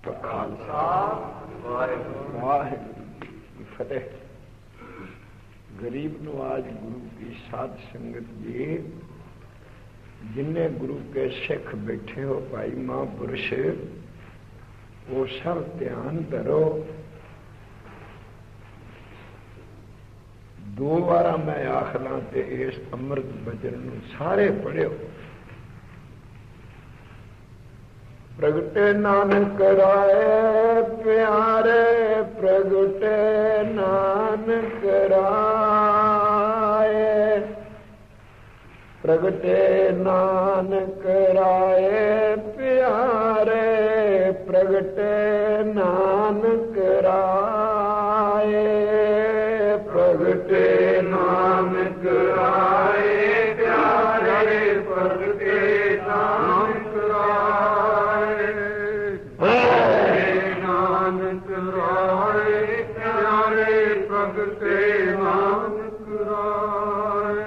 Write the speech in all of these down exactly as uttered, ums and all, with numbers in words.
खालसा वाहिगुरू की फतेह। गरीब नवाज गुरु की साध संगत जी, जिन्ने गुरु के सिख बैठे हो भाई महापुरुष, वो सब ध्यान करो। दो बार मैं आखला ते इस अमृत बचन नूं सारे पढ़ियो। प्रगटे नानक राय प्यारे, प्रगटे नानक राय, प्रगटे नानक राय प्यारे, प्रगटे नानक राय, प्रगटे नानक राय प्यारे, प्रगटे नानक राय, नानक राय प्यारे, प्रगटे नानक राय।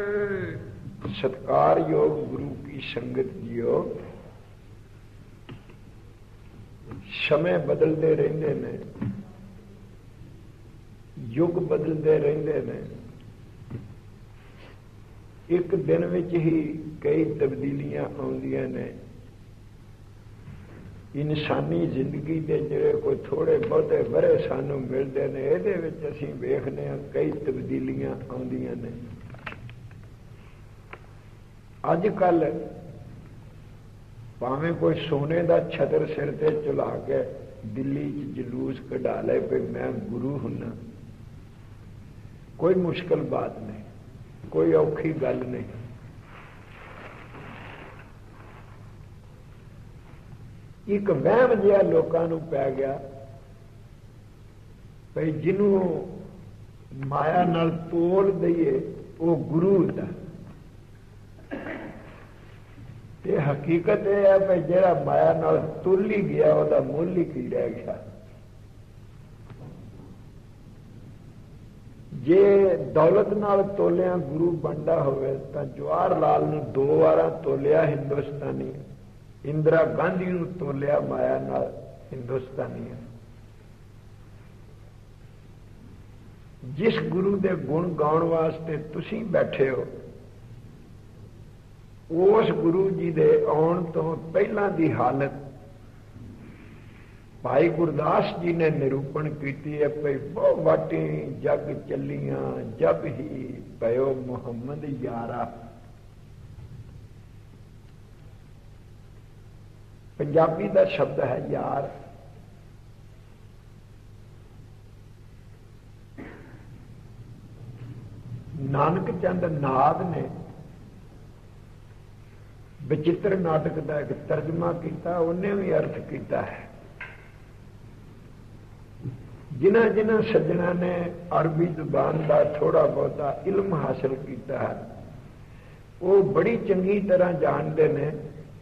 सत्कार योग गुरु की संगत जियो। समय बदलते रहते ने, युग बदलते रहते ने। एक दिन विच ही कई तब्दीलियां आउंदियां ने। इंसानी जिंदगी के जिहड़े कोई थोड़े बहुते बरे सानू मिलते हैं, इहदे विच असीं वेखने हां कई तब्दीलियां आउंदियां ने। अजकल भावें कोई सोने का छतर सिर ते चुला के दिल्ली च जलूस कढ़ा ले पे मैं गुरु हुन्ना, कोई मुश्किल बात नहीं, कोई औखी गल नहीं। एक वहम जिहा लोकां नूं पै गया भाई जिन्हों माया नाल तोल दईए वो गुरु हुंदा। ये हकीकत यह है भाई जिहड़ा माया नाल तुल ही गया उसदा मुल ही की रह गया। जे दौलत नाल तोलिया गुरु बनता होवे तां जवाहर लाल नूं दो बार तोलिया हिंदुस्तानी, इंदिरा गांधी नूं तोलिया माया नाल हिंदुस्तानी। जिस गुरु दे गुण गाउण वास्ते तुसीं बैठे हो, उस गुरु जी दे आउण तो पहला दी हालत भाई गुरदास जी ने निरूपण की है। भाई बहु वाटी जग चलियां जब ही पयो मुहम्मद यारा। पंजाबी का शब्द है यार। नानक चंद नाद ने विचित्र नाटक का एक तर्जमा किया, उन्हें भी अर्थ किया है। जिन्ह जिन्ह सज्जना ने अरबी जुबान का थोड़ा बहुता इल्म हासिल किया है, वो बड़ी चंगी तरह जानते हैं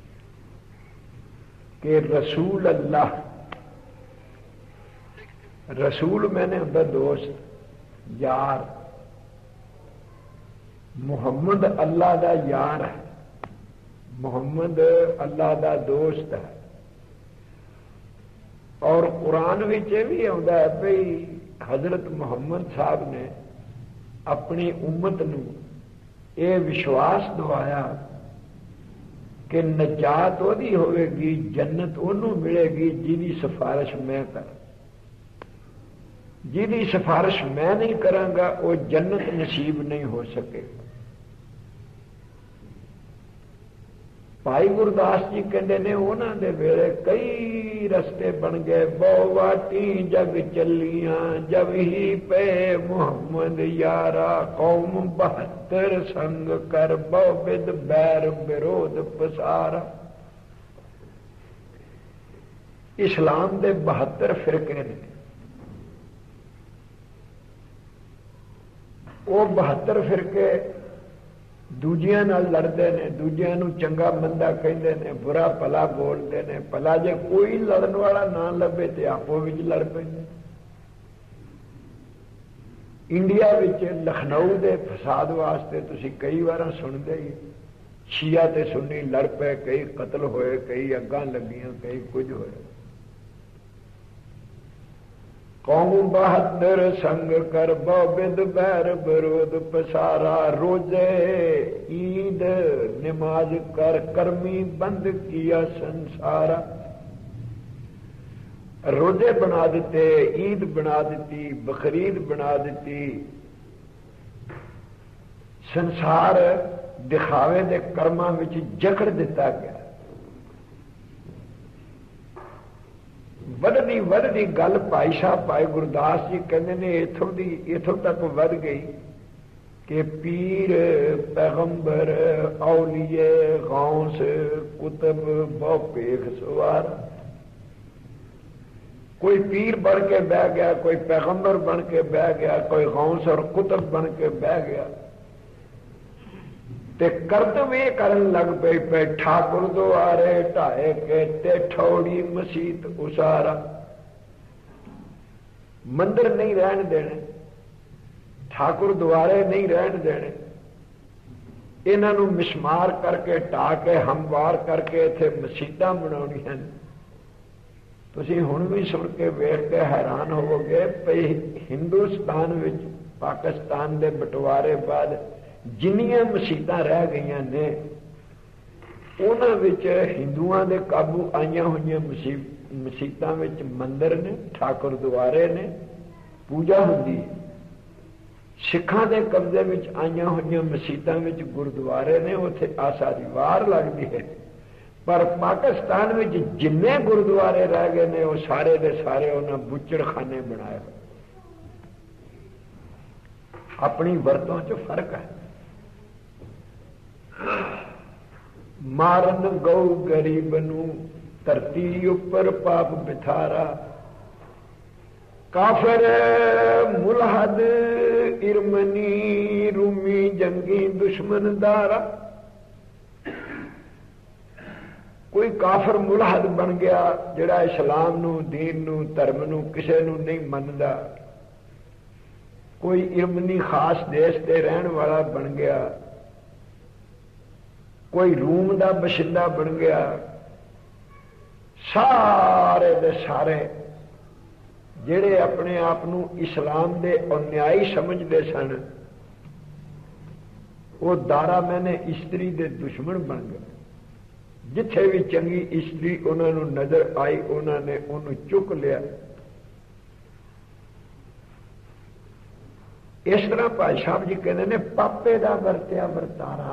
कि रसूल अल्लाह, रसूल मैंने उनका दोस्त यार, मुहम्मद अल्लाह का यार है, मुहम्मद अल्लाह का दोस्त है। और कुरान विच भी आउंदा है भाई हजरत मुहम्मद साहब ने अपनी उम्मत नूं ये विश्वास दवाया कि नजात ओदी होवेगी, जन्नत ओनू मिलेगी जिहदी सिफारिश मैं कर, जिहदी सिफारिश मैं नहीं करांगा वो जन्नत नसीब नहीं हो सकेगा। भाई गुरदास जी कहते ने उन्होंने दे वेले कई रस्ते बन गए। बहुवाटी जग चलियां जब ही पे मुहम्मद यारा, कौम बहत्तर संग कर बहुविध बैर विरोध पसारा। इस्लाम दे बहत्तर फिरके ने, वो बहत्तर फिरके दूजियां नाल लड़ते ने, दूजियां नूं चंगा मंदा कहते ने, बुरा भला बोलते ने। भला जे कोई लड़न वाला ना लभे तो आपो विच लड़ पैंदे। इंडिया विच लखनऊ के फसाद वास्ते तुसीं कई बार सुनते ही, शिया ते सुन्नी लड़ पे, कई कतल होए, कई अग्गां लगियां, कई कुछ होए। कौम बहादुर संग कर बिद बैर विरोध पसारा। रोजे ईद नमाज कर कर्मी बंद किया संसारा। रोजे बना दिते, ईद बना दी, बकरीद बना दी, संसार दिखावे दे कर्मां विच जकड़ दिता गया। वधदी वधदी गल भाई साहब भाई गुरदास जी कहते ने इथों दी इथों तक वध गई कि पीर पैगंबर औलिए गौस कुतुब बहु पेख सवार। कोई पीर बन के बह गया, कोई पैगंबर बन के बह गया, कोई गौस और कुतुब बन के बह गया। ते करतब ये करन लग पे पे ठाकुर द्वारे ढाए के ते ठौड़ी मसीत उसारा। मंदिर नहीं रहन देने, ठाकुर द्वारे नहीं रहन देने, इन्हों मिसमार करके ढा के हमवार करके इत्थे मसीतां बनाउणियां ने। तुसीं हुण भी सुन के वेख के हैरान होवोगे भई हिंदुस्तान विच पाकिस्तान दे बंटवारे बाद जिन्नियां मसीतां रह गईयां ने उन्हां विच हिंदुआं दे काबू आईयां होईयां मसीतां विच मंदिर ने, ठाकुर द्वारे ने, पूजा हुंदी है। सिखां दे कब्जे विच आईयां होईयां मसीतां विच गुरुद्वारे ने, उत्थे आसा दी वार लगदी है। पर पाकिस्तान में जिन्ने गुरुद्वारे रह गए ने वो सारे दे सारे उन्हें बुच्चड़खाने बनाए। अपनी वरतों च फर्क है। मारन गौ गरीब नू धरती उपर पाप बिथारा। काफिर मुलहद इरमनी रूमी जंगी दुश्मन दारा। कोई काफर मुलहद बन गया जिहड़ा इस्लाम नू दीन नू धर्म नू किसे नू नहीं मनदा। कोई इरमनी खास देश ते रहन वाला बन गया, कोई रूम दा बशिंदा बन गया। सारे दे सारे जिहड़े अपने आप नू इस्लाम दे अन्यायी समझदे सन वो दारा मैंने इस्त्री दे दुश्मन बन गए। जिथे भी चंगी इस्त्री उन्होंने नजर आई उन्होंने उन्होंने चुक लिया। इस तरह भाई साहब जी कहते हैं पापे का वरत्या वरतारा।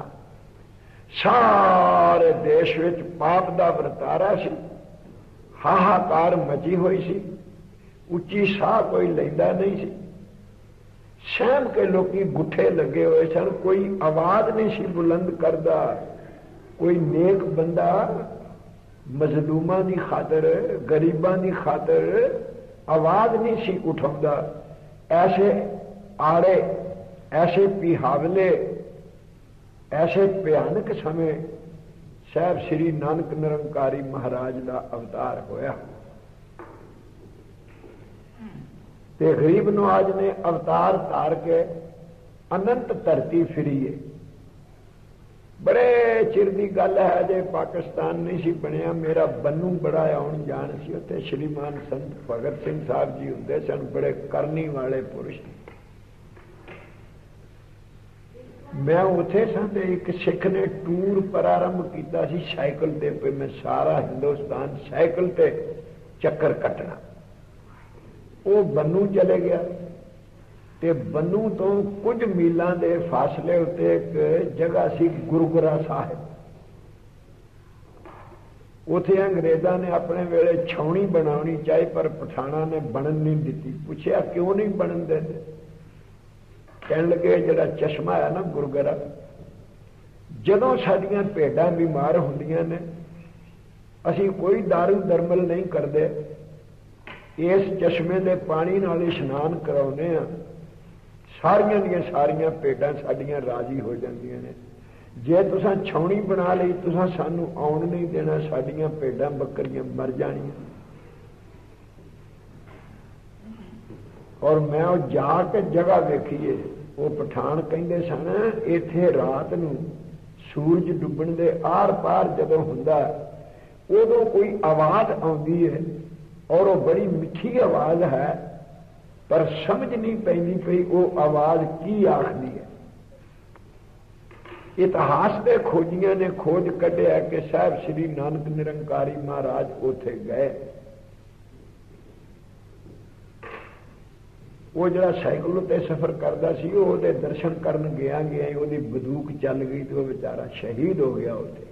सारे देश विच पाप का वरतारा सी, हाहाकार मची हुई सी, उच्ची साह कोई लैंदा नहीं सी। सहम के लोकी गुठे लगे हुए सन, कोई आवाज नहीं सी बुलंद करदा। कोई नेक बंदा मजलूमां दी खातर गरीबां दी खातर आवाज नहीं सी उठाउंदा। ऐसे आड़े, ऐसे पिहावले, ऐसे भयानक समय साहब श्री नानक निरंकारी महाराज का अवतार होया। ते गरीब नवाज ने अवतार धार के अनंत धरती फिरी है। बड़े चिर की गल है जे पाकिस्तान नहीं सी बनया, मेरा बन्नू बड़ा आउन जान सी। उत्थे श्रीमान संत भगत सिंह साहब जी हुंदे सन, बड़े करनी वाले पुरुष। मैं उत्थे सा ते एक सिख ने टूर प्रारंभ किया सी साइकिल ते पे। मैं सारा हिंदुस्तान साइकिल ते चक्कर कटना। वो बन्नू चले गया ते बन्नू तो कुछ मीलों के फासले उत्ते एक जगह सी गुरुगरा साहिब। उथे अंग्रेज़ों ने अपने वेले छावनी बनानी चाहिए पर पठाना ने बनन नहीं दी। पूछया क्यों नहीं बनन देते? कहन लगे जिहड़ा चश्मा है ना गुरुगरा, जदों साडियां भेडां बीमार होंदियां ने असीं कोई दारू दरमल नहीं करते, इस चश्मे के पानी नाल इशनान कराउने आ, सारियां दियां सारियां भेडां साडियां राजी हो जांदियां ने। जे तुसां छावनी बना लई तुसां सानू आउण नहीं देना, साडियां भेडां बकरियां मर जाणियां। और मैं वो जाके जगह वेखीए, वो पठान कहंदे सन इत्थे रात नूं सूरज डुब्बण दे आर पार जदों हुंदा उदों कोई आवाज़ आउंदी है और वो बड़ी मिठी आवाज़ है पर समझ नहीं पैंदी पई वो आवाज की आखदी है। इतिहास के खोजियां ने खोज कढ़िया कि साहब श्री नानक निरंकारी महाराज उथे गए। वो जरा साइकिल उत्ते सफर करता सी, ਉਹਦੇ दर्शन करन गया गया ਉਹਦੀ बंदूक चल गई तो वह बेचारा शहीद हो गया उते।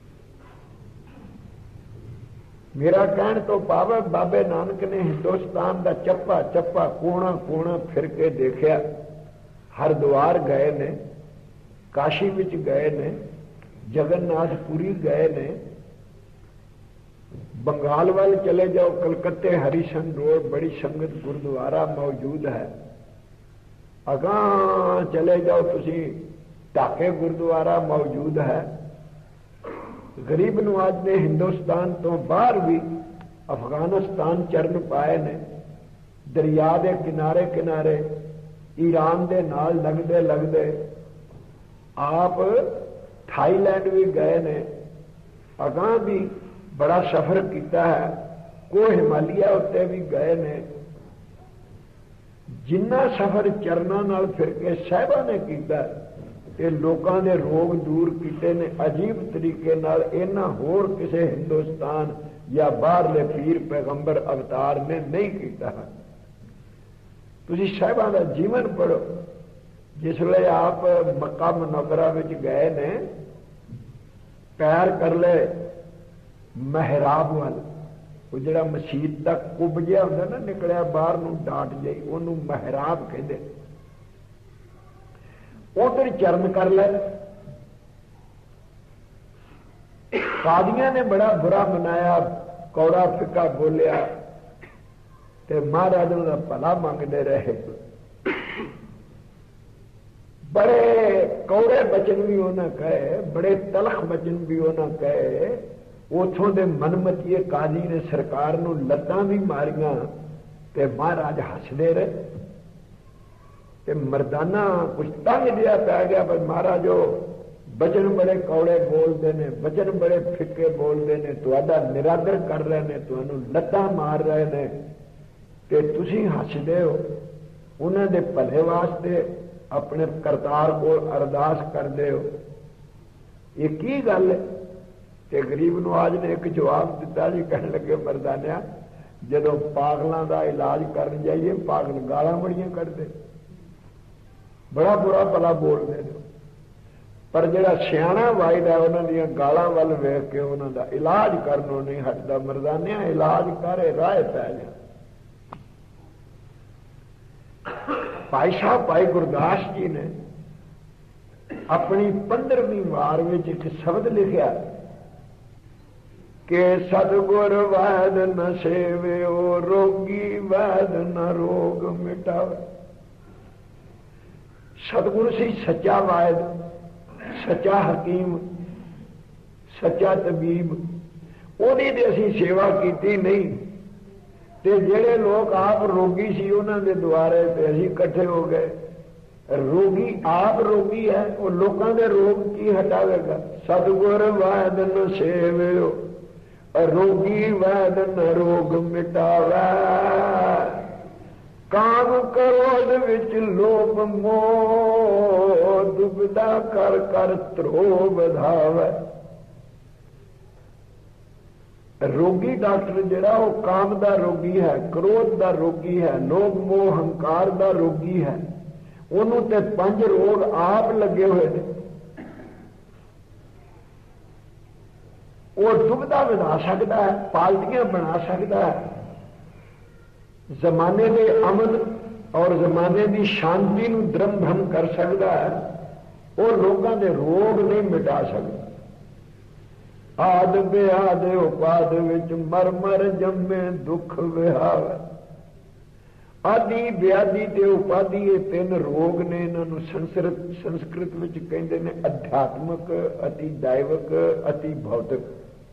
मेरा कहने तो पावे बाबे नानक ने हिंदुस्तान का चप्पा चप्पा कोना कोना फिर के देखा। हरिद्वार गए ने, काशी विच गए ने, जगन्नाथपुरी गए ने, बंगाल वाल चले जाओ, कलकत्ते हरिशन रोड बड़ी संगत गुरुद्वारा मौजूद है। अगां चले जाओ तुसी ढाके गुरुद्वारा मौजूद है। गरीब नवाज ने हिंदुस्तान तो बाहर भी अफगानिस्तान चरण पाए ने, दरिया के किनारे किनारे ईरान के नाल लगदे लगदे आप थाईलैंड भी गए ने। अगां भी बड़ा सफर किया है, को हिमालय उत्ते भी गए ने। जिन्ना सफर चरना नाल फिर के साहिबा ने किया, ये लोगों ने रोग दूर किए ने अजीब तरीके नाल। इन्ना होर किसी हिंदुस्तान या बाहरले पीर पैगंबर अवतार ने नहीं किया। तुसी साहिबा का जीवन पढ़ो। जिसले आप मक्का मुनव्वरा विच गए ने, पैर कर ले महराब वाल, वो जरा मसीत का कुब जिहा हुंदा ना निकलिया बाहर नूं डाट जाई, उहनूं महराब कहंदे। उधर चरण कर ले। कादियां ने बड़ा बुरा मनाया, कौड़ा फिक्का बोलिया ते महाराज उहदा भला मंगदे रहे। बड़े कौड़े बचन भी उन्हें कहे, बड़े तलख बचन भी उन्हें कहे। उथों दे मनमतीए काजी ने सरकार नूं लत्तां भी मारियां ते महाराज हसदे रहे। ते मरदाना कुछ तंग जिहा पै गया, पर महाराज बचन बड़े कौड़े बोलते ने, बचन बड़े फिक्के बोलते ने, तुहाडा निरादर कर रहे ने, तुहानूं लत्तां मार रहे ने ते तुसीं हसदे हो। उन्हां दे भले वास्ते अपने करतार को अरदास करते हो। ये की गल है? ते गरीब नवाज ने एक जवाब दिता जी, कहने लगे मरदानिया जदों पागलों का इलाज कर जाइए पागल गालां बड़ियां कढ़दे, बड़ा बुरा भला बोलते हैं, पर जिहड़ा सियाणा वाहिद है उन्हां दीयां गालां वल वेख के उन्हां दा इलाज करनों नहीं हटदा। मरदानिया इलाज करे राह पै जा। भाई साहब भाई गुरदास जी ने अपनी पंद्रहवीं वार में एक शब्द लिखा कि सतगुर वैद न सेवियो, रोगी वैद न रोग मिटावे। सतगुरु सी सच्चा वायद, सच्चा हकीम, सच्चा तबीब। ओदी ते असीं सेवा कीती नहीं, ते जेड़े लोग आप रोगी सी उन्हां दे द्वारे ते असीं इकट्ठे हो गए। रोगी आप रोगी है, वो लोगों के रोग की हटावेगा। सतगुर वैद न सेवियो, रोगी वैद न रोग मिटावे। काम क्रोध विच लोभ मोह, दुविधा कर कर त्रोह बधावे। रोगी डॉक्टर जिहड़ा वो काम दा रोगी है, क्रोध दा रोगी है, लोभ मोह हंकार दा रोगी है। उन्हों ते पंज रोग आप लगे हुए ने। वो दुविधा बना सकता है, पाल्टियां बना सकता है, जमाने के अमन और जमाने की शांति नूं द्रम भ्रम कर सकता है। वो लोगों के रोग नहीं मिटा सकता। आद बेआद उपाद विच मर मर जम्मे दुख विहावे। आदि व्याधि ते उपाधि ये तीन रोग ने। इन्हों संस्कृत संस्कृत विच कहते हैं अध्यात्मक, अति दैविक, अति भौतिक।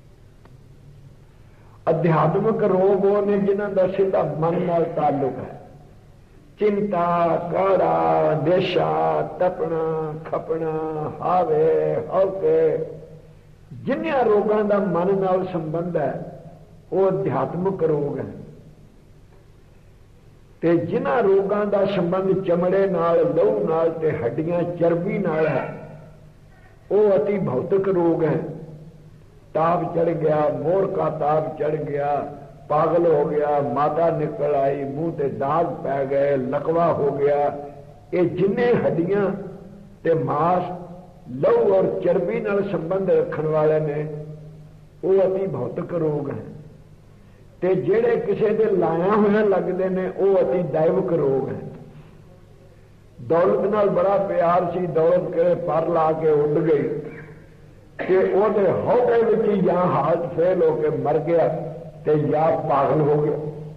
अध्यात्मक रोग वो ने जिन्हों का सीधा मन नाल ताल्लुक है। चिंता, काड़ा, देशा, तपना, खपना, हावे हौके, जिन्निया रोगों का मन नाल संबंध है वो अध्यात्मक रोग है। ते जिन्हां रोगां दा संबंध चमड़े नाल, लहू नाल ते हड्डियां चर्बी नाल है, वो अति भौतिक रोग है। ताप चढ़ गया, मोर का ताप चढ़ गया, पागल हो गया, माता निकल आई, मुंह ते दाग पै गए, लकवा हो गया, ये जिन्ने हड्डियां ते मांस, लहू और चर्बी नाल संबंध रखने वाले ने वो अति भौतिक रोग है। ते जेड़े किसी दे लाया हुए लगते हैं वो अति दैविक रोग है। दौलत नाल बड़ा प्यार सी, दौलत के पर ला के उड़ गई कि ओदे हौटे विच ही या हालत फेल होकर मर गया ते या पागल हो गया।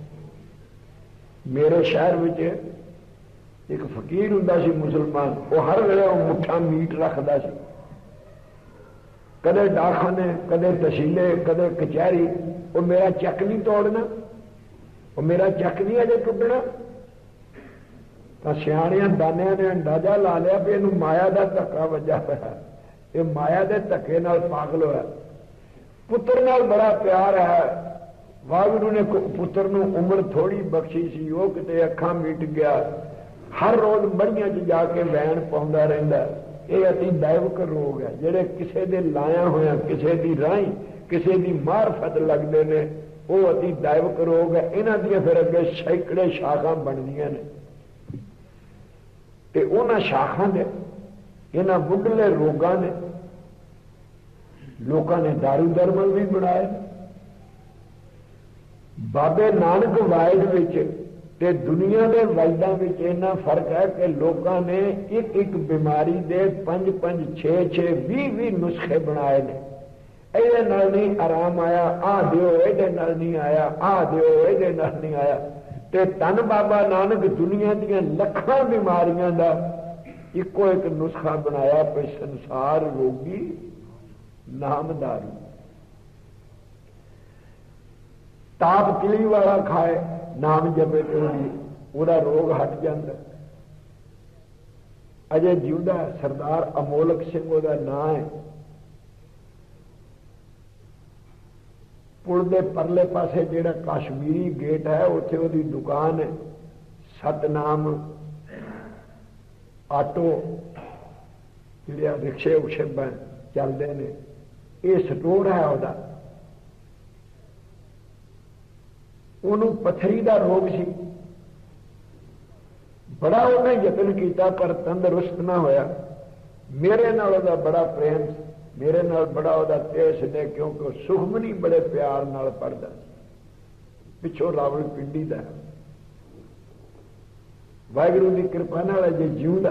मेरे शहर में एक फकीर हुंदा सी मुसलमान, वो हर वेले मुठा मीट रखता सी, कदे डाकखाने, कदे तहसीले, कदे कचहरी। वो मेरा चेक नहीं तोड़ना, वो मेरा चेक नहीं अजे टुटना। तो सियाणियां दानिया ने अंदाजा ला लिया भी इनू माया का धक्का वजा पाया, ये माया के धक्के नाल पागल होया। पुत्र नाल बड़ा प्यार है, वाहिगुरू ने पुत्र नू उम्र थोड़ी बख्शी सी, वो किते अखां मीट गया, हर रोज मड़ियां च जाके वैन पाउंदा रहिंदा। ये अति दैविक रोग है। जेड़े किसी दे लाया होया, किसी दी राही, किसी दी मारफत लगते ने, वो अति दैविक रोग है। इन्हां दी फिर अगे सैकड़े शाखा बनदियां ने ते उन्हां शाखा ने इन्हां मुढ़ले रोगां ने लोकां ने दारू दरमल भी बनाए। बाबे नानक वायद विच ते दुनिया के वैद्यां विच इन्ना फर्क है कि लोगों ने एक एक बीमारी दे पंज पंज छे छे भी भी नुस्खे बनाए ने। ये नाल नहीं आराम आया, आ दियो, ये नाल नहीं आया, आ दियो, ये नाल नहीं आया। ते तन बाबा नानक दुनिया दियां लखां बीमारियां दा इको एक नुस्खा बनाया कि संसार रोगी नाम दारू। ताप तिली वाला खाए, नाम जपे तो पूरा रोग हट जाता। अजय जिंदा सरदार अमोलक सिंह ओदा नाम है। पुल दे परले पासे जेड़ा कश्मीरी गेट है उत्थे ओदी दुकान है। सतनाम आटो जिहड़े रिक्शे उक्शे चलते हैं, ये स्टोर है ओदा। उन्होंने पथरी का रोग सी, बड़ा उन्हें यत्न किया पर तंदुरुस्त ना होया। मेरे नाल ओदा बड़ा प्रेम, मेरे नाल बड़ा ओदा तेज ने, क्योंकि सुखमनी बड़े प्यार नाल पढ़दा, पिछों रावलपिंडी दा। वाहिगुरू की कृपा नाल अजे जीउंदा।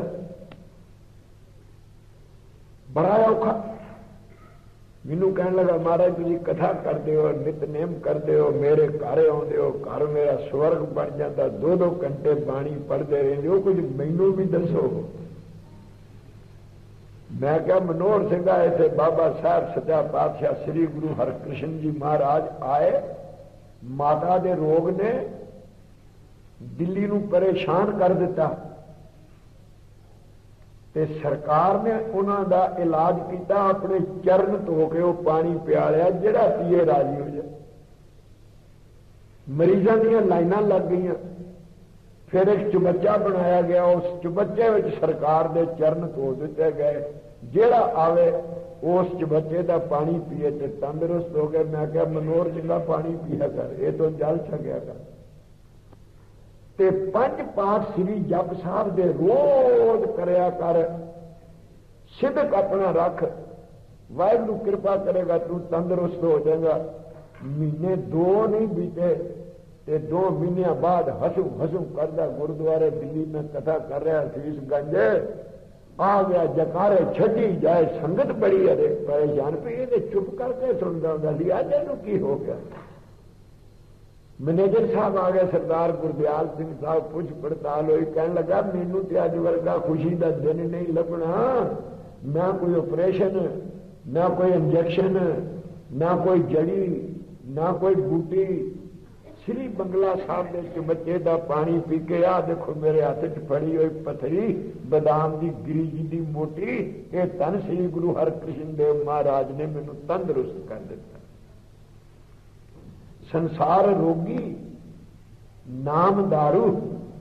बड़ा औखा मैनू कह लगा, महाराज तुम कथा करते हो, नितनेम करते हो, मेरे घर आते हो, घर मेरा स्वर्ग बन जाता, दो दो घंटे बाणी पढ़ते रहते हो, कुछ मैनू भी दसो। मैं क्या मनोहर सिंह इतने बाबा साहब सच्चा पातशाह श्री गुरु हरकृष्ण जी महाराज आए, माता के रोग ने दिल्ली नू परेशान कर दिता ते सरकार ने उन्हों का इलाज किया, अपने चरण धो के वो पानी पिया लिया, जिहड़ा पीए राजी हो जाए। मरीजों दी लाइनां लग गई। फिर एक चुबच्चा बनाया गया, उस चुबच्चे में सरकार के चरण धो दिते गए, जिहड़ा आवे उस चुबच्चे का पानी पिए तो तंदुरुस्त हो गए। मैं क्या मनोहर सिंह पानी पिया कर, ये तो जल छकिया कर। ते पंज पाठ श्री जप साहब दे रोज करया कर, सिदक अपना रख, वाहिगुरू कृपा करेगा तू तंदुरुस्त हो जाएगा। महीने दो नहीं बीते ते दो महीने बाद हसू हसू करदा गुरुद्वारे दिल्ली में कथा कर रहा शीश गंजे आ गया, जकारे छटी जाए, संगत बड़ी अरे परेशान पे, ये चुप करके सुनता होगा सी, अज इहनूं की हो गया। मैनेजर साहब आ गए, सरदार गुरदयाल सिंह साहब, पुछ पड़ताल हुई, कह लगा मैनू तो अज वर्गा खुशी का दिन नहीं लगना, ना कोई ऑपरेशन, ना कोई इंजेक्शन, ना कोई जड़ी, ना कोई बूटी। श्री बंगला साहब के चुबच्चे का पानी पी के आ देखो मेरे हाथ च फड़ी हुई पथरी बदाम की गिरी जी मोटी, ये धन श्री गुरु हरकृष्ण देव महाराज ने मैनू तंदुरुस्त कर दिता। संसार रोगी नाम दारू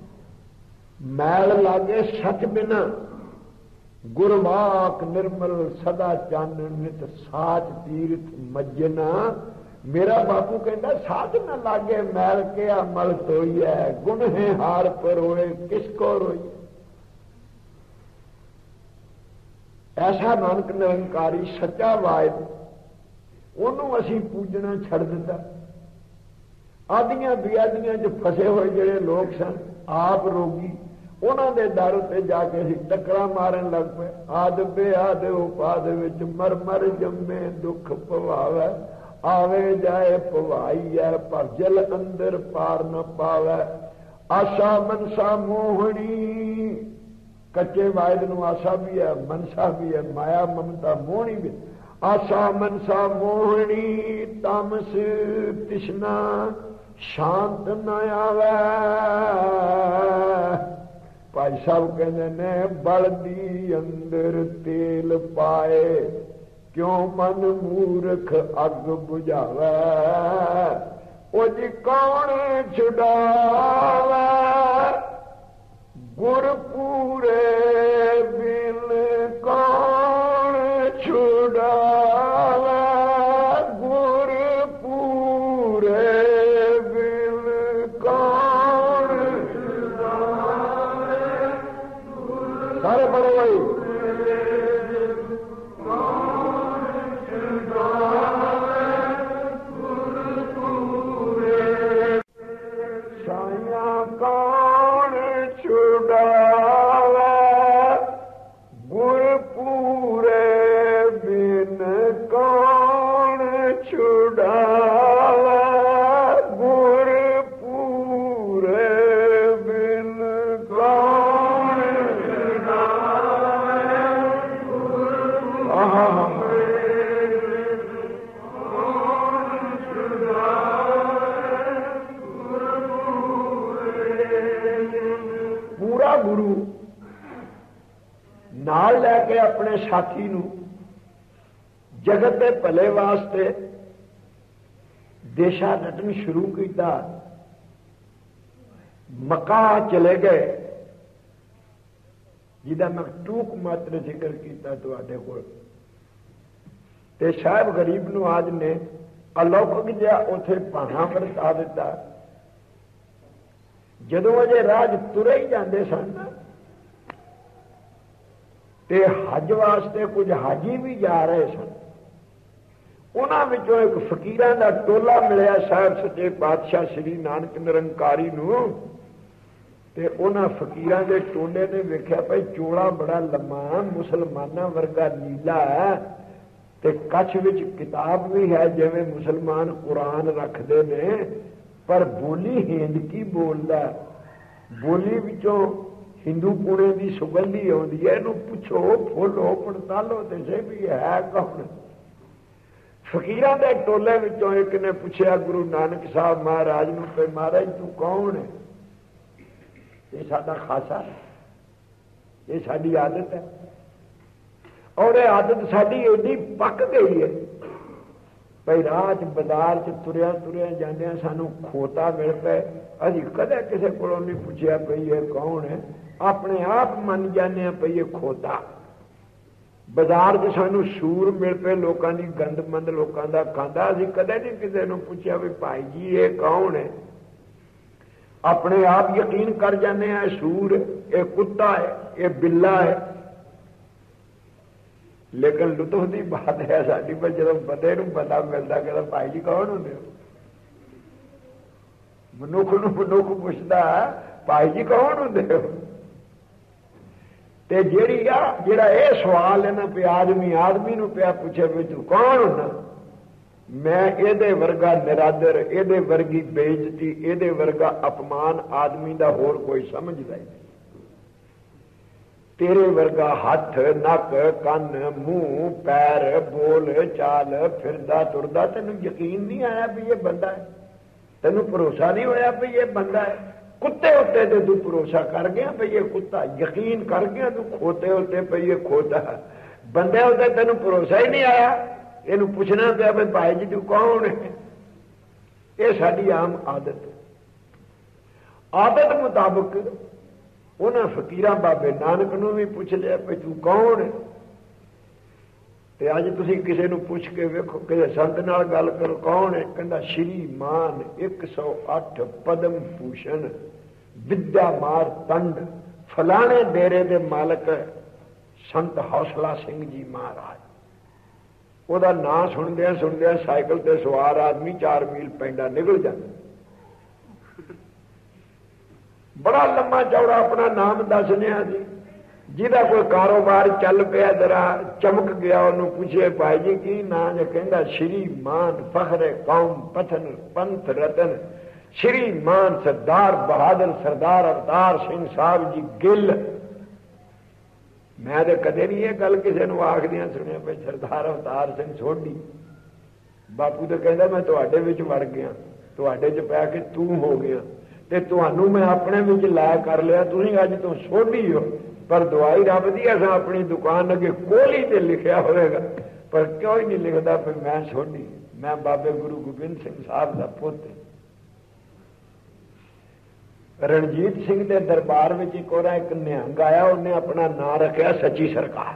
मैल लागे सच बिना, गुरवाक निर्मल सदा चानन नित साच तीर्थ मज्जना। मेरा बापू कहता साच न लागे मैल के मल धोई है, गुण है हार पर रोए किसको रोई। ऐसा नानक निरंकारी सच्चा वाहिद, ਉਹਨੂੰ ਅਸੀਂ पूजना ਛੱਡ ਦਿੱਤਾ। आदियां बियादियां च फसे हुए ਜਿਹੜੇ लोग सन, आप रोगी, ਉਹਨਾਂ ਦੇ ਦਰ ਉੱਤੇ ਜਾ ਕੇ ਅਸੀਂ ਟੱਕਰਾਂ ਮਾਰਨ ਲੱਗ ਪਏ। ਆਦ ਬੇਆਦ ਉਪਾਦ ਵਿੱਚ ਮਰ ਮਰ ਜੰਮੇ ਦੁੱਖ ਪਵਾਵੇ, ਆਵੇ ਜਾਏ ਪਵਾਈ ਹੈ ਪਰ ਜਲ ਅੰਦਰ ਪਾਰ न ਪਾਵੇ। आशा मनसा मोहनी, कच्चे वायद ਨੂੰ आशा भी है, मनसा भी है, माया ममता मोहनी भी। आशा मनसा मोहनी, तामस तृष्णा शांत न आवे। भाई साहब कहते ने बलदी अंदर तेल पाए, क्यों मन मूर्ख अग बुझावे। ओ जी कौन छुड़ावे, गुरपूरे बिन कौन छुड़ावे। गुरपूरे बिन कौन छुड़ावे। सारे पढ़ो भाई। नाल लैके अपने साथी नू जगत के भले वास्ते देशा नटन शुरू किया। मक्का चले गए, जिदा मैं टूक मात्र जिक्र किया तुहाडे कोल। ते साहब गरीब नू आज ने अलौकिक जिहा उथे भाना वरता दिता। जदों अजे राज तुरे ही जाते सन ते हज वास्ते कुछ हाजी भी जा रहे सन। उन्हां विचों एक फकीरां दा टोला मिलिया साहब सच्चे पातशाह श्री नानक निरंकारी नूं। ते उन्हां फकीरां दे टोले ने वेख्या भाई चोला बड़ा लम्मा, मुसलमानां वर्गा नीला है, ते कच्छ विच किताब भी है जिवें मुसलमान कुरान रखदे ने, पर बोली हिंदकी बोलदा। बोली विचों हिंदू पुणे की सुगंधी आती है। इनू पुछो, फोलो, पड़तालो तो से भी है कौन। फकीरां दे टोले विचों एक ने पूछा गुरु नानक साहब महाराज नूं कि महाराज तू कौन है? ये साडा खासा है, ये साडी आदत है। और ये आदत साडी एडी पक गई है भाई राह च बाजार च तुरिया तुरिया जांदियां सानू खोता मिल पे, असीं कदे किसी कोलों नहीं पूछया भई ये कौन है, अपने आप मन जाने भई ये खोता। बाजार च सानू सूर मिल पे, लोगों की गंदमंद लोगों का खांदा, असीं कदे नहीं किसी नूं पूछया भी भाई जी ये कौन है। अपने आप यकीन कर जाने हैं सूर, ये कुत्ता है, ये बिल्ला है। लेकिन लुत्फ की बात है साडी पर जो बंदे नूं पता मिलता कहता भाई जी कौन होंदे हो। मनुख नूं मनुख पुछदा भाई जी कौन होंदे हो। ते जिहड़ी आ जिहड़ा ये सवाल है ना भी आदमी आदमी नूं पिया पूछे भी तू कौन होना, मैं इहदे वर्गा निरादर, इहदे वर्गी बेइज्जती, इहदे वर्गा अपमान आदमी दा होर कोई समझदा ही नहीं। तेरे वर्गा हथ नक कन मुंह पैर बोल चाल फिरदा तुरदा तेन यकीन नहीं आया भी ये बंदा है, तेन भरोसा नहीं होया भी ये बंदा है। कुत्ते उत्ते तो तू भरोसा कर गया भी ये कुत्ता, यकीन कर गया तू खोते होते भी ये खोता, बंदे उत्ते तेन भरोसा ही नहीं आया। इनू पूछना पिया भी भाई जी तू कौन है। ये साडी आम आदत आदत मुताबिक उन्हें फकीरां बाबे नानक नूं भी पूछ लिया भी तू कौन है। ते अज तुसीं किसी नूं पुछ के वेखो, किसी संत नाल गल करो कौन है, कहंदा श्रीमान एक सौ अठ पद्म भूषण विद्या मार तंड फलाने डेरे दे मालक संत हौसला सिंह जी महाराज। ਉਹਦਾ ਨਾਂ ਸੁਣਦਿਆਂ ਸੁਣਦਿਆਂ ਸਾਈਕਲ ਤੇ ਸਵਾਰ ਆਦਮੀ ਚਾਰ ਮੀਲ ਪੈਂਡਾ ਨਿਕਲ ਜਾਂਦਾ। ਬੜਾ ਲੰਮਾ ਚੌੜਾ ਆਪਣਾ ਨਾਮ ਦੱਸਨਿਆ ਜੀ। ਜਿਹਦਾ ਕੋਈ ਕਾਰੋਬਾਰ ਚੱਲ ਪਿਆ ਜਰਾ ਚਮਕ ਗਿਆ, ਉਹਨੂੰ ਪੁੱਛੇ ਭਾਈ ਜੀ ਕੀ ਨਾਂ ਜੇ, ਕਹਿੰਦਾ ਸ਼੍ਰੀਮਾਨ ਫਖਰੇ ਕੌਮ ਪਥਨ ਪੰਥ ਰਤਨ ਸ਼੍ਰੀਮਾਨ ਸਰਦਾਰ ਬਹਾਦਰ ਸਰਦਾਰ ਅਵਤਾਰ ਸਿੰਘ ਸਾਹਿਬ ਜੀ ਗਿੱਲ। मैं तो कदे नहीं ये गल किसी को आखदियां सुनिया भाई सरदार अवतार सिंह सोढ़ी। बापू तो कहता मैं तुहाडे विच वड़ गया, तुहाडे च पै के तू हो गया, ते तुहानू मैं अपने विच लै कर लिया, तुसीं अज तो सोढ़ी हो। पर दवाई रब दी असां अपनी दुकान अगे कोहली ते लिखिया होएगा, पर क्यों ही नहीं लिखदा भी मैं सोढ़ी, मैं बाबे गुरु गोबिंद सिंह साहब दा पुत्त। रणजीत सिंह के दरबार में एक और एक निहंग आया, उन्हें अपना नाम रखा सच्ची सरकार।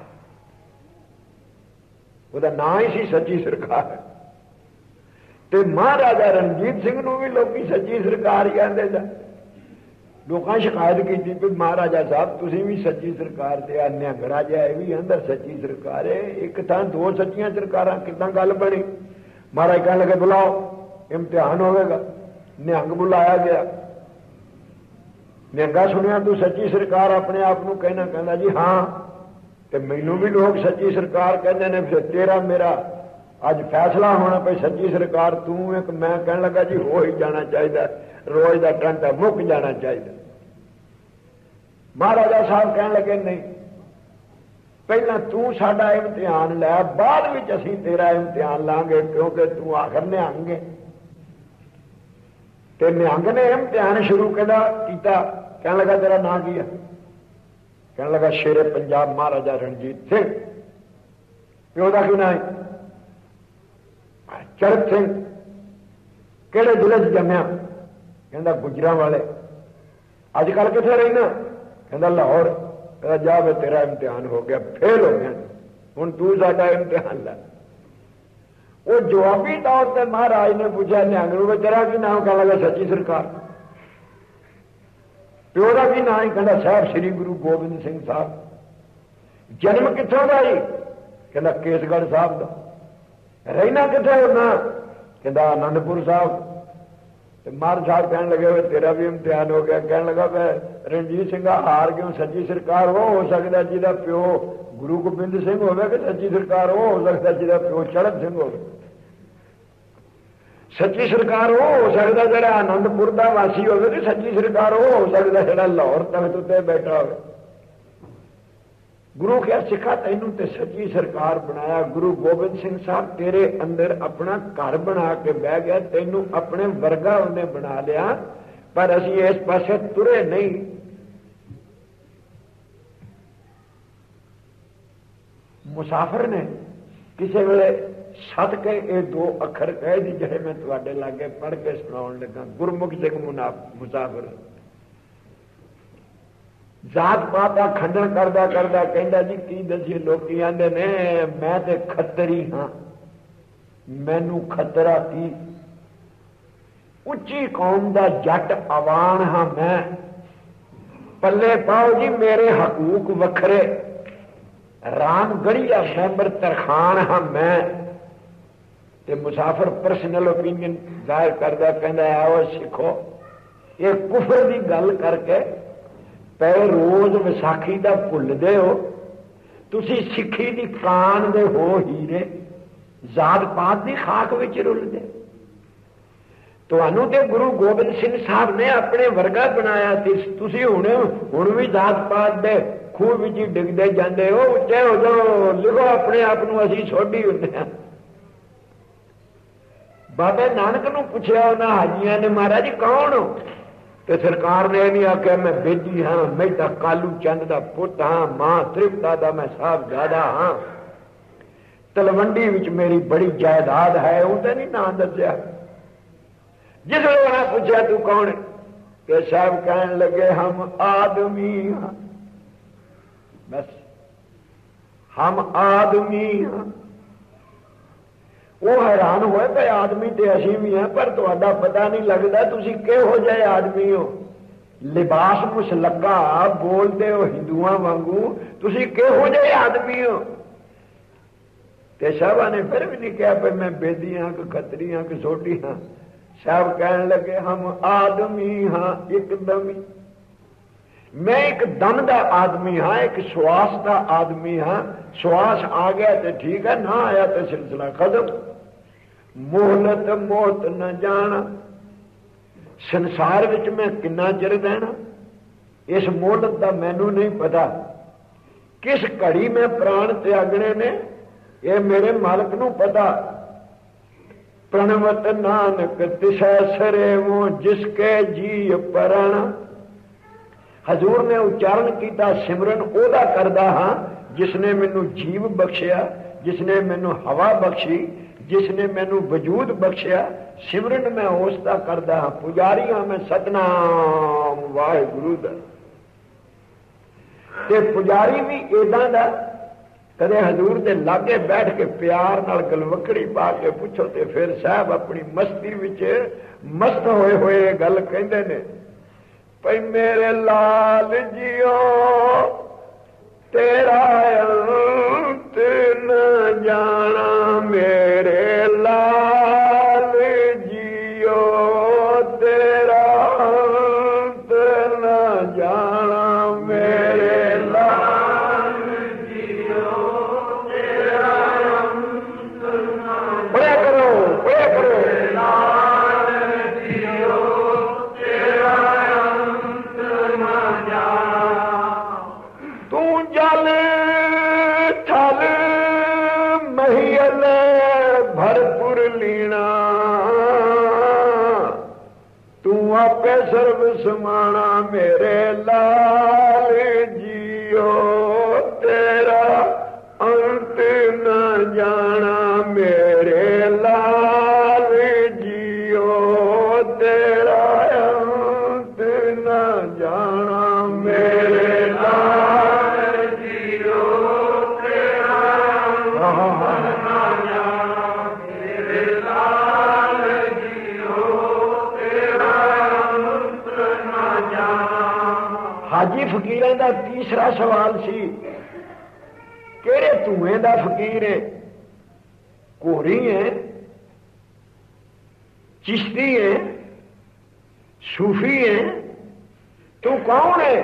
उसका नाम ही सी सच्ची सरकार। ते महाराजा रणजीत सिंह नूं भी लोग सच्ची सरकार ही आंदे दा। लोगों शिकायत की भी महाराजा साहब तुसीं भी सच्ची सरकार ते आ, निहंग राजा यह भी आंदा सच्ची सरकार है। एक थां दो सच्चियां सरकारां किदां गल बनी। महाराज कहण लगे बुलाओ इम्तिहान होवेगा। निहंग बुलाया गया। निहंगा सुनिया तू सच्ची सरकार अपने आप को कहना, कहना जी हाँ, तो मैनू भी लोग सच्ची सरकार कहते हैं, फिर तेरा मेरा अज फैसला होना पे सच्ची सरकार तू एक। मैं कहने लगा जी हो ही जाना चाहिए, रोज का टंटा मुक जाना चाहिए। महाराजा साहब कहने लगे नहीं, पहला तू साडा इम्तिहान लै, बाद विच असीं तेरा इम्तिहान लांगे, क्योंकि तू आखिर निहंग है। ते निहंग ने इम्तिहान शुरू किया, कहने लगा तेरा नाम की है? कहने लगा शेरे पंजाब महाराजा रणजीत सिंह। प्यो का क्यों ना है? चरत सिंह। केड़े जिले च जमया? कहता गुजरा वाले। अजकल कितने रहना? कहता लाहौर। कहता जा मैं तेरा इम्तिहान हो गया, फेल हो गया, हुण तू साडा इम्तिहान ला। वो जवाबी तौर पर महाराज ने पूछा निहंग नूं तेरा की नाम? कहने लगा सच्ची सरकार। प्यो का भी नाम ही? कहना साहब श्री गुरु गोबिंद सिंह साहब। जन्म कितों का ही? कहना केसगढ़ साहब का। रहना कितने होना? कहता आनंदपुर साहब। तो मार साहब कहने लगे तेरा भी इम्तिहान हो गया। कहने लगा मैं रणजीत सिंह हार क्यों? सच्ची सरकार वो हो सकता जिहदा प्यो गुरु गोबिंद सिंह होवे, कि सच्ची सरकार वो हो सकता जिहदा प्यो चढ़त सिंह होवे। सच्ची सरकार वो हो सकता जो आनंदपुर का वासी होवे, तो सच्ची सरकार वो हो सकता जो लाहौर तख्त उत्ते बैठा हो। गुरु क्या सिखा तेनू ते सच्ची सरकार बनाया। गुरु गोबिंद सिंह साहब तेरे अंदर अपना घर बना के बह गया, तेनू अपने वर्गा उन्हें बना लिया, पर असी इस पासे तुरे नहीं। मुसाफिर ने किसी वेले सत के ये दो अखर कह दी जे मैं तुहाडे लागे पढ़ के सुनाउण लगा। गुरमुख सिंह मुसाफिर जात पात का खंडन करदा करदा कहंदा जी की दसीए लोग आंदे ने मैं ते खत्तरी हाँ, मैनू खतरा की। उच्ची कौम दा जट अवान हाँ मैं, पल्ले पाओ जी मेरे हकूक वखरे। राम गढ़िया मैंबर तरखान हाँ मैं। ते मुसाफिर पर्सनल ओपीनियन जाहिर करदा कहंदा आओ सिखो ये कुफर की गल करके पै रोज विसाखी का भुलदे हो। तुसी सिखी की कान दे हो हीरे, जात पात की खाक विच रुलदे। तुहानू ते गुरु गोबिंद सिंह साहब ने अपने वर्गा बनाया, तुसी हुणे हुण भी जात पात दे खूह विच ही डिगदे जांदे हो। उच्चे हो जाओ, लिखो अपने आप नूं असीं सोढ़ी हुंदे हां। बाबे नानक नूं पुछया उन्हां हाजियां ने महाराज जी कौन हो? तो सरकार ने नहीं आख्या मैं बेटी हाँ, मैं तो कालू चंद का पुत हाँ, मां त्रिपता का मैं साहबजादा हाँ, तलवंडी विच मेरी बड़ी जायदाद है। उन्हें नहीं नाम दसिया। जिस उन्हें पूछा तू कौन है? के साहब कहने लगे हम आदमी हाँ, बस हम आदमी हाँ। वो हैरान हुए भाई आदमी तो असी भी हैं पर तुहाडा पता नहीं लगता तुसी किहो जिहे आदमी हो। लिबास मुसलका बोलते हो हिंदुआं वांगू, तुसी किहो जिहे आदमी हो। ते साहबा ने फिर भी नहीं कहा भाई मैं बेदी हाँ कि खतरी हाँ कि सोडी हाँ। साहब कहने लगे हम आदमी हाँ एकदम ही, मैं एक दम का आदमी हाँ, एक श्वास का आदमी हाँ। श्वास आ गया तो ठीक है, ना आया तो सिलसिला खत्म। मोहलत मौत न जाना, संसार विच मैं किन्ना चिर रहना, इस मोहलत का मैनू नहीं पता। किस घड़ी में प्राण त्यागने ने ये मेरे मालिक नू पता। प्रणवत नानक तिसै सरे वो जिसके जी पराना। हजूर ने उच्चारण किया सिमरन ओदा करदा हाँ जिसने मैनू जीव बख्शिया, जिसने मैनू हवा बख्शी, जिसने मैनू वजूद बख्शिया। सिमरन मैं उसका करदा हाँ, पुजारी हाँ मैं सतनाम वाहिगुरु दा। ते पुजारी भी इदां दा कदे हजूर दे लागे बैठ के प्यार नाल गलवकड़ी पा के पुछो ते फिर साहब अपनी मस्ती विच मस्त होए होए गल कहंदे ने भाई मेरे लाल जियो तेरा अंत न जाना, मेरे लाल जियो तेरा अंत न जाना, मेरे लाल जियो तेरा अंत न। बड़ा करो बड़ा करो लाल जियो तेरा अंत न जाना। तू जल थल महियल भरपुर लीना, तू आपे सर्व समाना, मेरे लाल जियो तेरा अंत न जाना, मेरे लाल जियो तेरा अंत न जाना, मेरे लाल जियो तेरा अंत न जाना, मेरे लाल जियो तेरा अंत न जाना। हाजी फकीरां दा तीसरा सवाल सी केड़े धुएं दा फकीर है? कोहरी है, चिश्ती है, सूफी है, तू कौन है?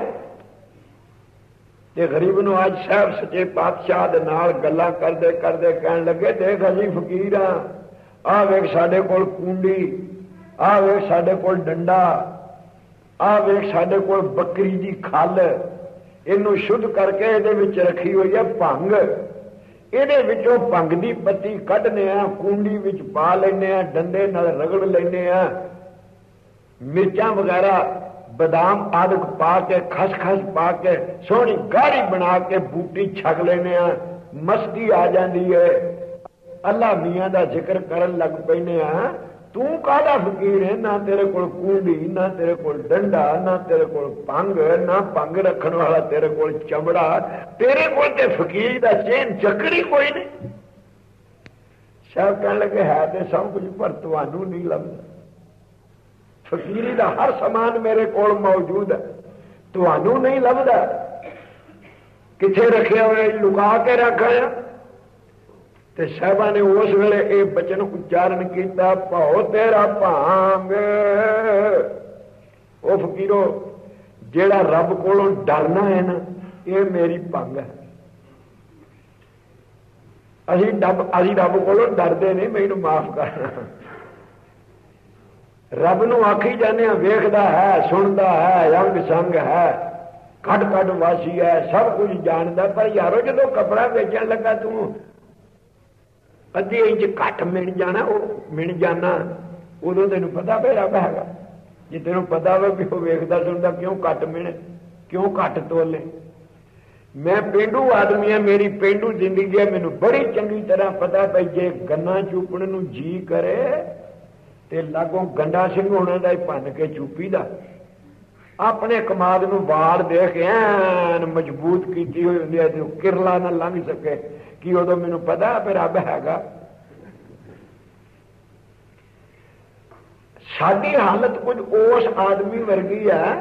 ते गरीब नूं अज साहब सच्चे पातशाह दे नाल गल्लां करदे करदे कहण लगे देख असीं फकीर हां, आ वेख साडे कोल कुंडी, आ वेख साडे कोल डंडा, आ वेख साडे कोल बकरी दी खल, इनू शुद्ध करके इहदे विच रखी हुई है भंग, इहदे विचों भंग दी पत्ती कढने आ, कुंडी विच पा लैने आ, डंडे नाल रगड़ लैने आ, मिर्चां वगैरह बादाम आदक पा के खसखस पा के सोहनी गाढ़ी बना के बूटी छक लेने आ, मस्ती आ जाती है, अल्लाह मियाँ का जिक्र करन लग पैने आ। तू काहदा फकीर है? ना तेरे कोल कूंडी, ना तेरे कोल डंडा, ना तेरे कोल भंग, ना भंग रखने वाला तेरे कोल चमड़ा, तेरे कोल ते फकीर दा चेन चकड़ी कोई नहीं। सब कहने लगे है तो सब कुछ पर तुहानू नहीं लगता। फकीरी दा हर समान मेरे कोल मौजूद है, तुहानू नहीं लगता। किथे रखे हुए लुका के रखा। ते साहबा ने उस वेले ये बचन उच्चारण किया भाओ तेरा भांग। ओ फकीरो जेड़ा रब कोलों डरना है ना, ये मेरी भंग है। असी डब असी रब कोलों डरते नहीं, मैनू माफ करना। रब नू आखी जाने वेखदा है, सुनता है, अंग संग है, कट कट वासी है, सब कुछ जानता, पर यारो जो कपड़ा बेचन लगा तू अद्धी इंच घट मिण जाना, वो मिण जाना, उदों तेन पता भी रब है। जे तेन पता वा भी वेखदा सुनता क्यों घट मिणे, क्यों घट तोले। मैं पेंडू आदमी है, मेरी पेंडू जिंदगी है, मैनू बड़ी चंगी तरह पता भाई जे गन्ना चूपण नू जी करे ते लागों गंडा सिंह होना दा भन के चूपी दा, अपने कमाद नूं वाड़ दे के ऐन मजबूत की हुई होंदी है, किरला ना लंघ सके कि उदों मैनूं पता फिर रब हैगा। साडी हालत कुछ उस आदमी वर्गी है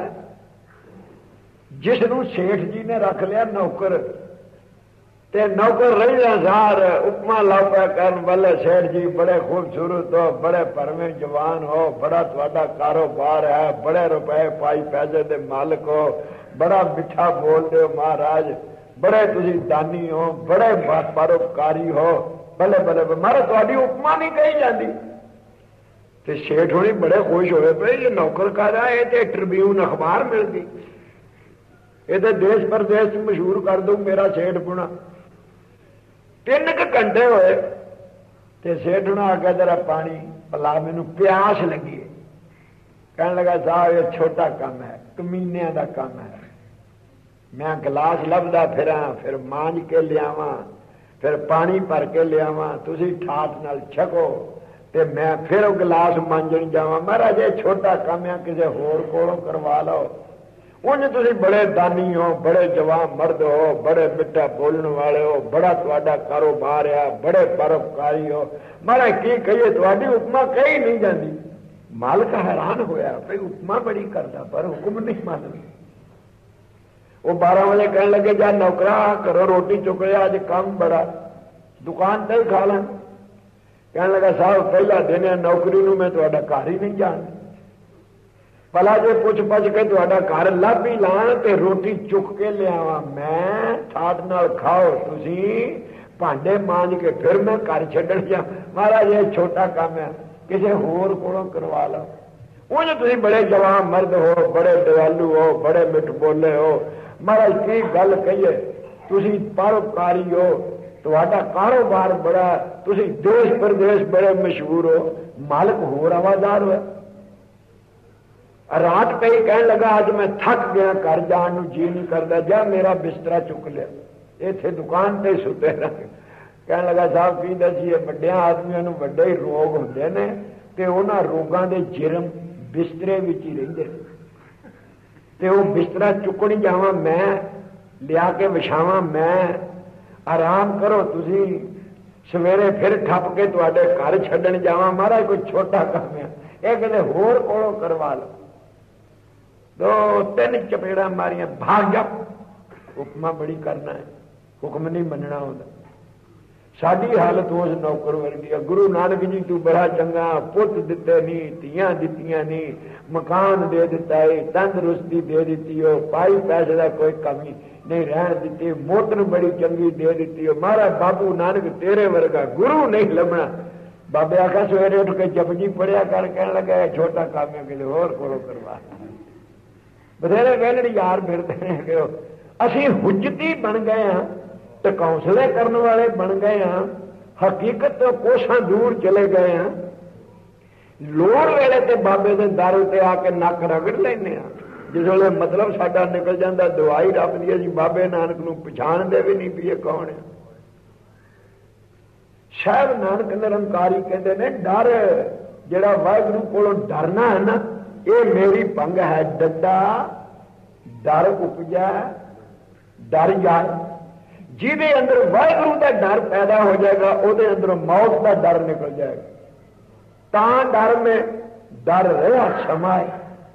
जिसनूं सेठ जी ने रख लिया नौकर, ते नौकर रही सार उपमा लापा कर वाले सेठ जी बड़े खूबसूरत हो, बड़े भरवे जवान हो, बड़ा तुहाडा कारोबार है, बड़े रुपए पाई पैसे दे मालिक हो, बड़ा मिठा बोलते हो महाराज, बड़े तुसी दानी हो, बड़े परोपकारी हो, बल्ले बल्ले मारे तुहाडी उपमा नहीं कही जाती। ते सेठ होनी बड़े खुश होए पे ये नौकर कहदा ये ते ट्रिब्यून अखबार मिल गई, ये तो देश प्रदेश मशहूर कर दूं मेरा सेठ पुणा। तीन क घंटे होए ते सेठ ने आके जरा पानी पिला, मैनू प्यास लगी है। कहने लगा साहब ये छोटा काम है, कमीनिया का काम है, मैं गिलास लभदा फिरा, फिर मांझ के लियावा, फिर पानी भर के लियावा, तुसी ठाठ नाल छको ते मैं फिर गिलास मांजन जावा। महाराज ये छोटा काम है, किसी होर कोलों करवा लो। उन्हें तुसी बड़े दानी हो, बड़े जवान मर्द हो, बड़े मिठा बोलने वाले हो, बड़ा तुहाडा कारोबार है, बड़े परोपकारी हो, महाराज की कहिए तुहाडी उपमा कही नहीं जाती। मालिक हैरान होया भाई उपमा बड़ी करता पर हुक्म नहीं मानता। वो बारह बजे कहने लगे जा नौकरा करो रोटी चुक लिया, अज काम बड़ा, दुकान ते ही खा लें। कहने लगा साहब पहला दिन है नौकरी नूं मैं तुहाडा घर ही नहीं जानता, भला जे पुछ पछ के तुहाडा घर लभ ही ला ते रोटी चुक के लियावा मैं, ठाठ नाल खाओ तुसी, भांडे मांज के फिर मैं घर छड्डण जा। महाराज ये छोटा काम है, किसी होर कोलों करवा लो। उन्हें तुसी बड़े जवान मर्द हो, बड़े दयालु हो, बड़े मिठ बोले हो, महाराज की गल कहिए, तुसी परोपकारी हो, तुहाडा कारोबार बड़ा, तुसी देश प्रदेश बड़े मशहूर हो, मालिक होर आवाजार हो। रात पे ही कहने लगा आज मैं थक गया, घर जान नूं जी नहीं करता, जा मेरा बिस्तरा चुक लिया, इत्थे दुकान ते सुते रह। कहने लगा साहब की दसीए वड्डियां आदमियों नूं वड्डे ही रोग हुंदे ने ते उन्हां रोगां दे जिरम बिस्तरे विच ही रहिंदे ते वो बिस्तरा चुकणी जावां मैं, लिया के विछावां मैं, आराम करो तुसी, सवेरे फिर ठप के तुहाडे घर छड्डण जावां। महाराज कोई छोटा काम है, ये किते होर कोलों करवा लो। दो तीन चपेड़ा मारिया भाग जा, हुक्मा बड़ी करना है, हुक्म नहीं मनना होता। साडी हालत उस नौकर वर्गी है। गुरु नानक जी तू बड़ा चंगा, पुत दिते नहीं, धीआं दित्तियां नहीं, मकान दे दिता है, तंदुरुस्ती दे दी हो, पाई पैसे का कोई कमी नहीं रहन दी, मोटर बड़ी चंगी दे दी हो। महाराज बाबू नानक तेरे वर्गा गुरु नहीं लभना। बाबे आखा सवेरे उठ के जपजी पढ़िया कर, कहने लगा छोटा काम है किसी होर कोलों करवा। बथेरे वेलड़ यार फिरते हैं कि असी हुज्जती बन गए हाँ तो कौंसले करने वाले बन गए हाँ, हकीकत तो कोसां दूर चले गए हैं। लोड़ वेले ते बाबे दे दर उत्ते आके नक रगड़ लेने हाँ, जिस वेले मतलब साडा निकल जाता दवाई रब दी असीं बाबे नानक नूं पछाणदे भी नहीं पीए कौन है। साहब नानक निरंकारी कहते ने डर जिहड़ा वाहिगुरू कोलों डरना है ना, ये मेरी भंग है। डड्डा डर उपजा डर जाए, जिहदे अंदर वाहिगुरू का डर पैदा हो जाएगा उहदे अंदर मौत का डर निकल जाएगा। तां डर में डर रहा समाए,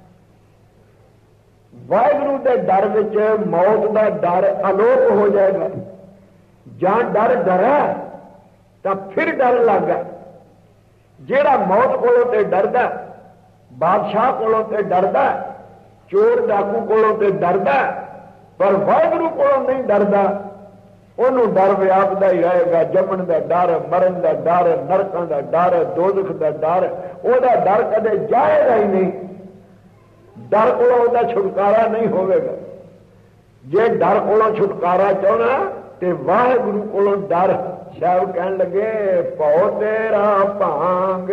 वाहिगुरू के डर विच मौत का डर अलोप हो जाएगा। जहां डर डरा तो फिर डर लग गया। जेड़ा मौत कोलों ते डरदा, बादशाह कोलों ते डरदा, चोर डाकू कोलों ते डरदा, पर वाहिगुरू कोलों नहीं डरदा, ओनू डर व्यापदा ही रहेगा। जमन का डर, मरण का डर, नरकों का डर, दोजख का डर, ओदा डर कदे जाएगा ही नहीं। डर कोलों ओदा छुटकारा नहीं होवेगा। जे डर कोलों छुटकारा चाहना ते वाहिगुरू कोलों डर। साहब कहन लगे भौ तेरा भांग,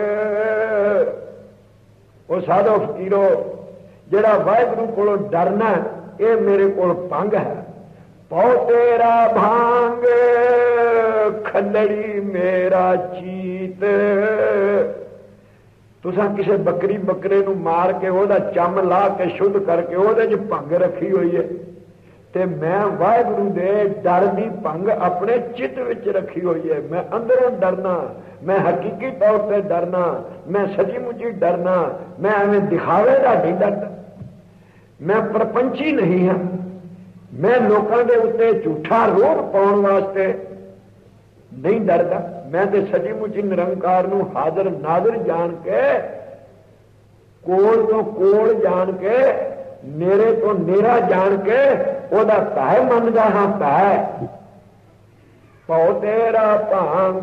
वो साधो फकीरो जेड़ा वाहिगुरू कोलों डरना ये मेरे कोल भंग है। भौ तेरा भांग खलड़ी मेरा चीत, तुसां किसी बकरी बकरे नूं मार के ओहदा चम ला के शुद्ध करके ओहदे च भंग रखी हुई है, ते मैं वाहिगुरू दे डर दी भंग अपने चित्त विच रखी हुई है। मैं अंदरों डरना, मैं हकीकी तौर पर डरना, मैं सची मुची डरना, मैं एवं दिखावे का नहीं डरदा, मैं प्रपंची नहीं हाँ, मैं लोगों के उत्ते झूठा रोग पाउण वास्ते नहीं डरदा। मैं तो सची मुची निरंकार नूं हाजिर नाजिर जान के, कोल तो कोल जान के, नेरे तो नेरा जान के ओदा भय मनदा हाँ। भय पौ तेरा भांग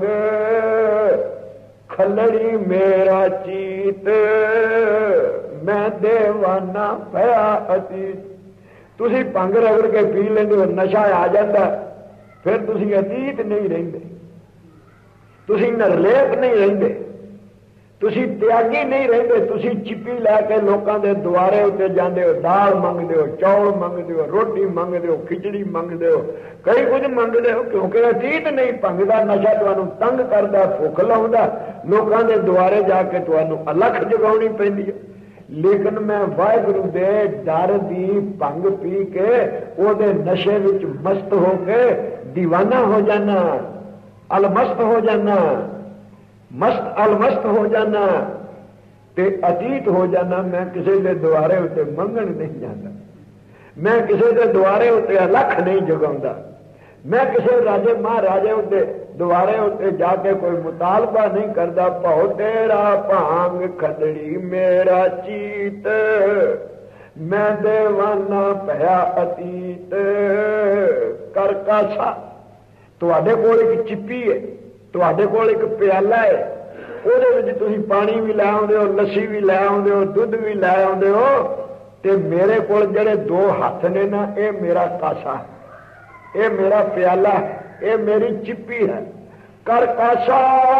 खलड़ी मेरा चीत, मैं देवाना भया अतीत। तुसी भंग रगड़ के पी लेंदे हो, नशा आ जाता, फिर तुसी अतीत नहीं रहिंदे, तुसी निर्लेप नहीं रहिंदे, तुसी त्यागी नहीं रहिंदे। तुसी चिप्पी लैके लोगों के द्वारे उत्ते जांदे हो, दाल मंगदे हो, चौल मंगदे हो, रोटी मंगदे हो, खिचड़ी मंगदे हो, कई कुछ मंगदे हो, क्योंकि अतीत नहीं। भंग दा नशा तुहानूं तंग करदा, भुख लाउंदा, लोगों के द्वारे जाके तुहानूं अलख जगाउणी पैंदी है। लेकिन मैं वाहिगुरू दे डर दी भंग पी के ओदे नशे विच मस्त हो के दीवाना हो जाना, अलमस्त हो जाना, मस्त अलमस्त हो जाना ते अतीत हो जाना। मैं किसी के द्वारे उत्ते मंगण नहीं जाता, मैं किसी के द्वारे उत्ते अलख नहीं जगाउंदा, मैं किसी राजे महाराजे उत्ते द्वारे उत्ते जाके कोई मुतालबा नहीं करता। भौ तेरा भांग खदड़ी मेरा चीत, मैं देवाना भया अतीत। कर कासा तुहाडे कोल एक चिप्पी है, तुहाडे कोल एक प्याला है, ਉਹਦੇ ਵਿੱਚ ਤੁਸੀਂ पानी भी लै आउंदे हो, लस्सी भी लै आउंदे हो, दुध भी लै आउंदे हो, ते मेरे कोल ਜਿਹੜੇ दो हथ ने ना, ये मेरा कासा है, ये मेरा प्याला है, ये मेरी चिप्पी है। कर कासा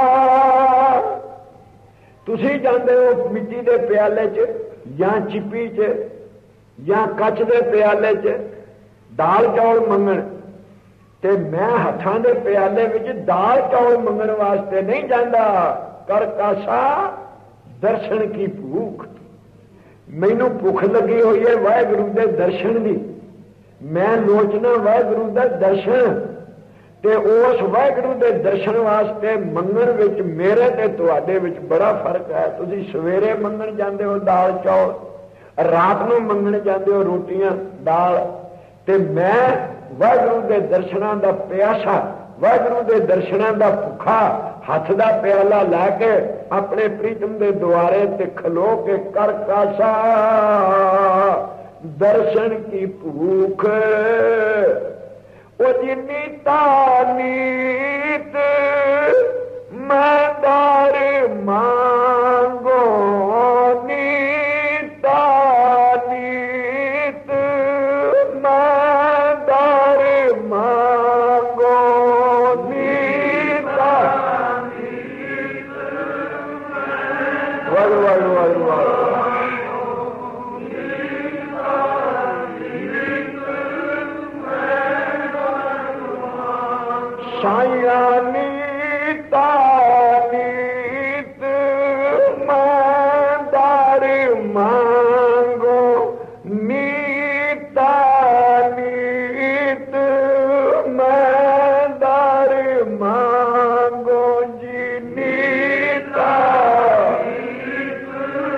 तुसी जांदे हो मिट्टी के प्याले च या चिप्पी च या कच के प्याले च दाल चौल मंगण, ते मैं हथां दे प्याले विच दाल चौल मंगण वास्ते नहीं जांदा। कर कासा दर्शन की भूख, मैनू भुख लगी हुई है वाहिगुरू दे दर्शन की, मैं लोचना वाहिगुरू दा दर्शन, ते उस वाहिगुरू दे दर्शन वास्ते मंगण विच मेरे ते तुहाडे विच बड़ा फर्क है। तुसीं सवेरे मंगण जांदे हो दाल चौल, रात नूं मंगण जांदे हो रोटियां दाल, ते मैं वाहिगुरू दे दर्शनां दा प्यासा, वाहिगुरू दे दर्शनां दा भुखा, हथ दा प्याला लैके अपने प्रीतम दे द्वारे ते खलो के कर कासा दर्शन की भूख। ओ जिन्नी तानीत मैं दार मांगो, नी तानीत मैं दार मांगो, नी तानीत वाह वाह वाह वाह सायानी तानीत मैं दार मांगो, नी तानीत मैं दार मांगो जी, नी तानीत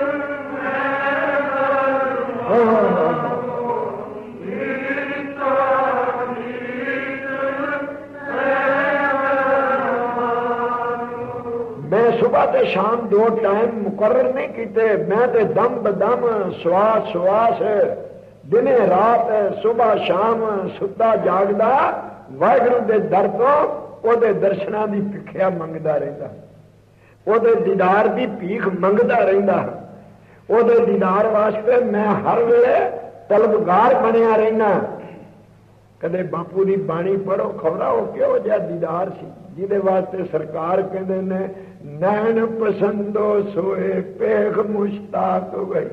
मैं सुबह ते शाम दो टाइम मुकर्रर नहीं किते, मैं ते दम बदम श्वास श्वास दिने रात सुबह शाम सुता जागदा वाहिगुरू दे दर तो ओदे दर्शनां दी भिखिया मंगदा रहिंदा, ओदे दीदार दी भीख मंगदा रहिंदा, ओदे दीदार वास्ते मैं हर वेले तलबगार बनिया रहना। कदे बापू की बाणी पढ़ो, खबरा हो क्यों जिहा दीदार सी जिहदे वास्ते सरकार कहंदे ने नैन पसंदो सोए पेख मुश्ताक गई।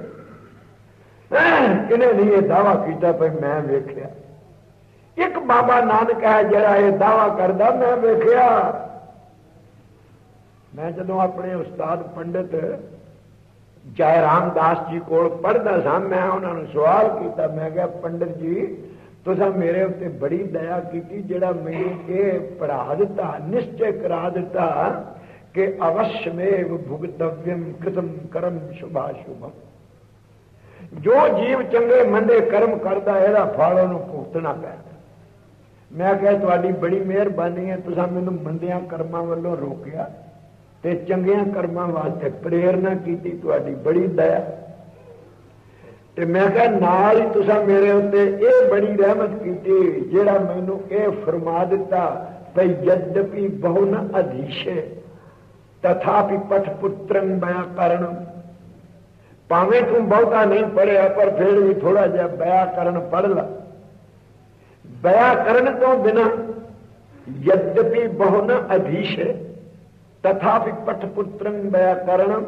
किने नहीं ये दावा किया पे मैं वेख्या, एक बाबा नानक है जरा ये दावा करदा मैं वेख्या। मैं जदों अपने उस्ताद पंडित जय रामदास जी को पढ़ता सा, मैं उन्होंने सवाल किया, मैं क्या पंडित जी तुसा मेरे उत्ते बड़ी दया की, जेड़ा मैनू ये पढ़ा दिता, निश्चय करा दिता कि अवश्यमेव भुगतव्यम कृतम कर्म शुभाशुभम। जो जीव चंगे मंदे कर्म करता है फल उन्होंने भुगतना पैदा। मैं क्या तुहाडी बड़ी मेहरबानी है, तुसा मैनू मंदिया कर्मां वालों रोकिया ते चंगिया कर्मां वास्ते प्रेरणा की, तुहाडी बड़ी दया। ते मैं क्या नाल ही तुसा मेरे उत्ते ये बड़ी रहमत की, जेड़ा मैनू ये फरमा दिता भई यद्यपि बहु न अधीशे तथापि पठ पुत्रं व्याकरण। भावे तू बहुता नहीं पढ़िया पर फिर भी थोड़ा जहा व्याकरण पढ़ ला। व्याकरण तो बिना यद्यपि बहु न अधीशे तथापि पठ पुत्रं व्याकरण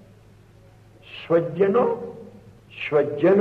स्वजनो स्वजनो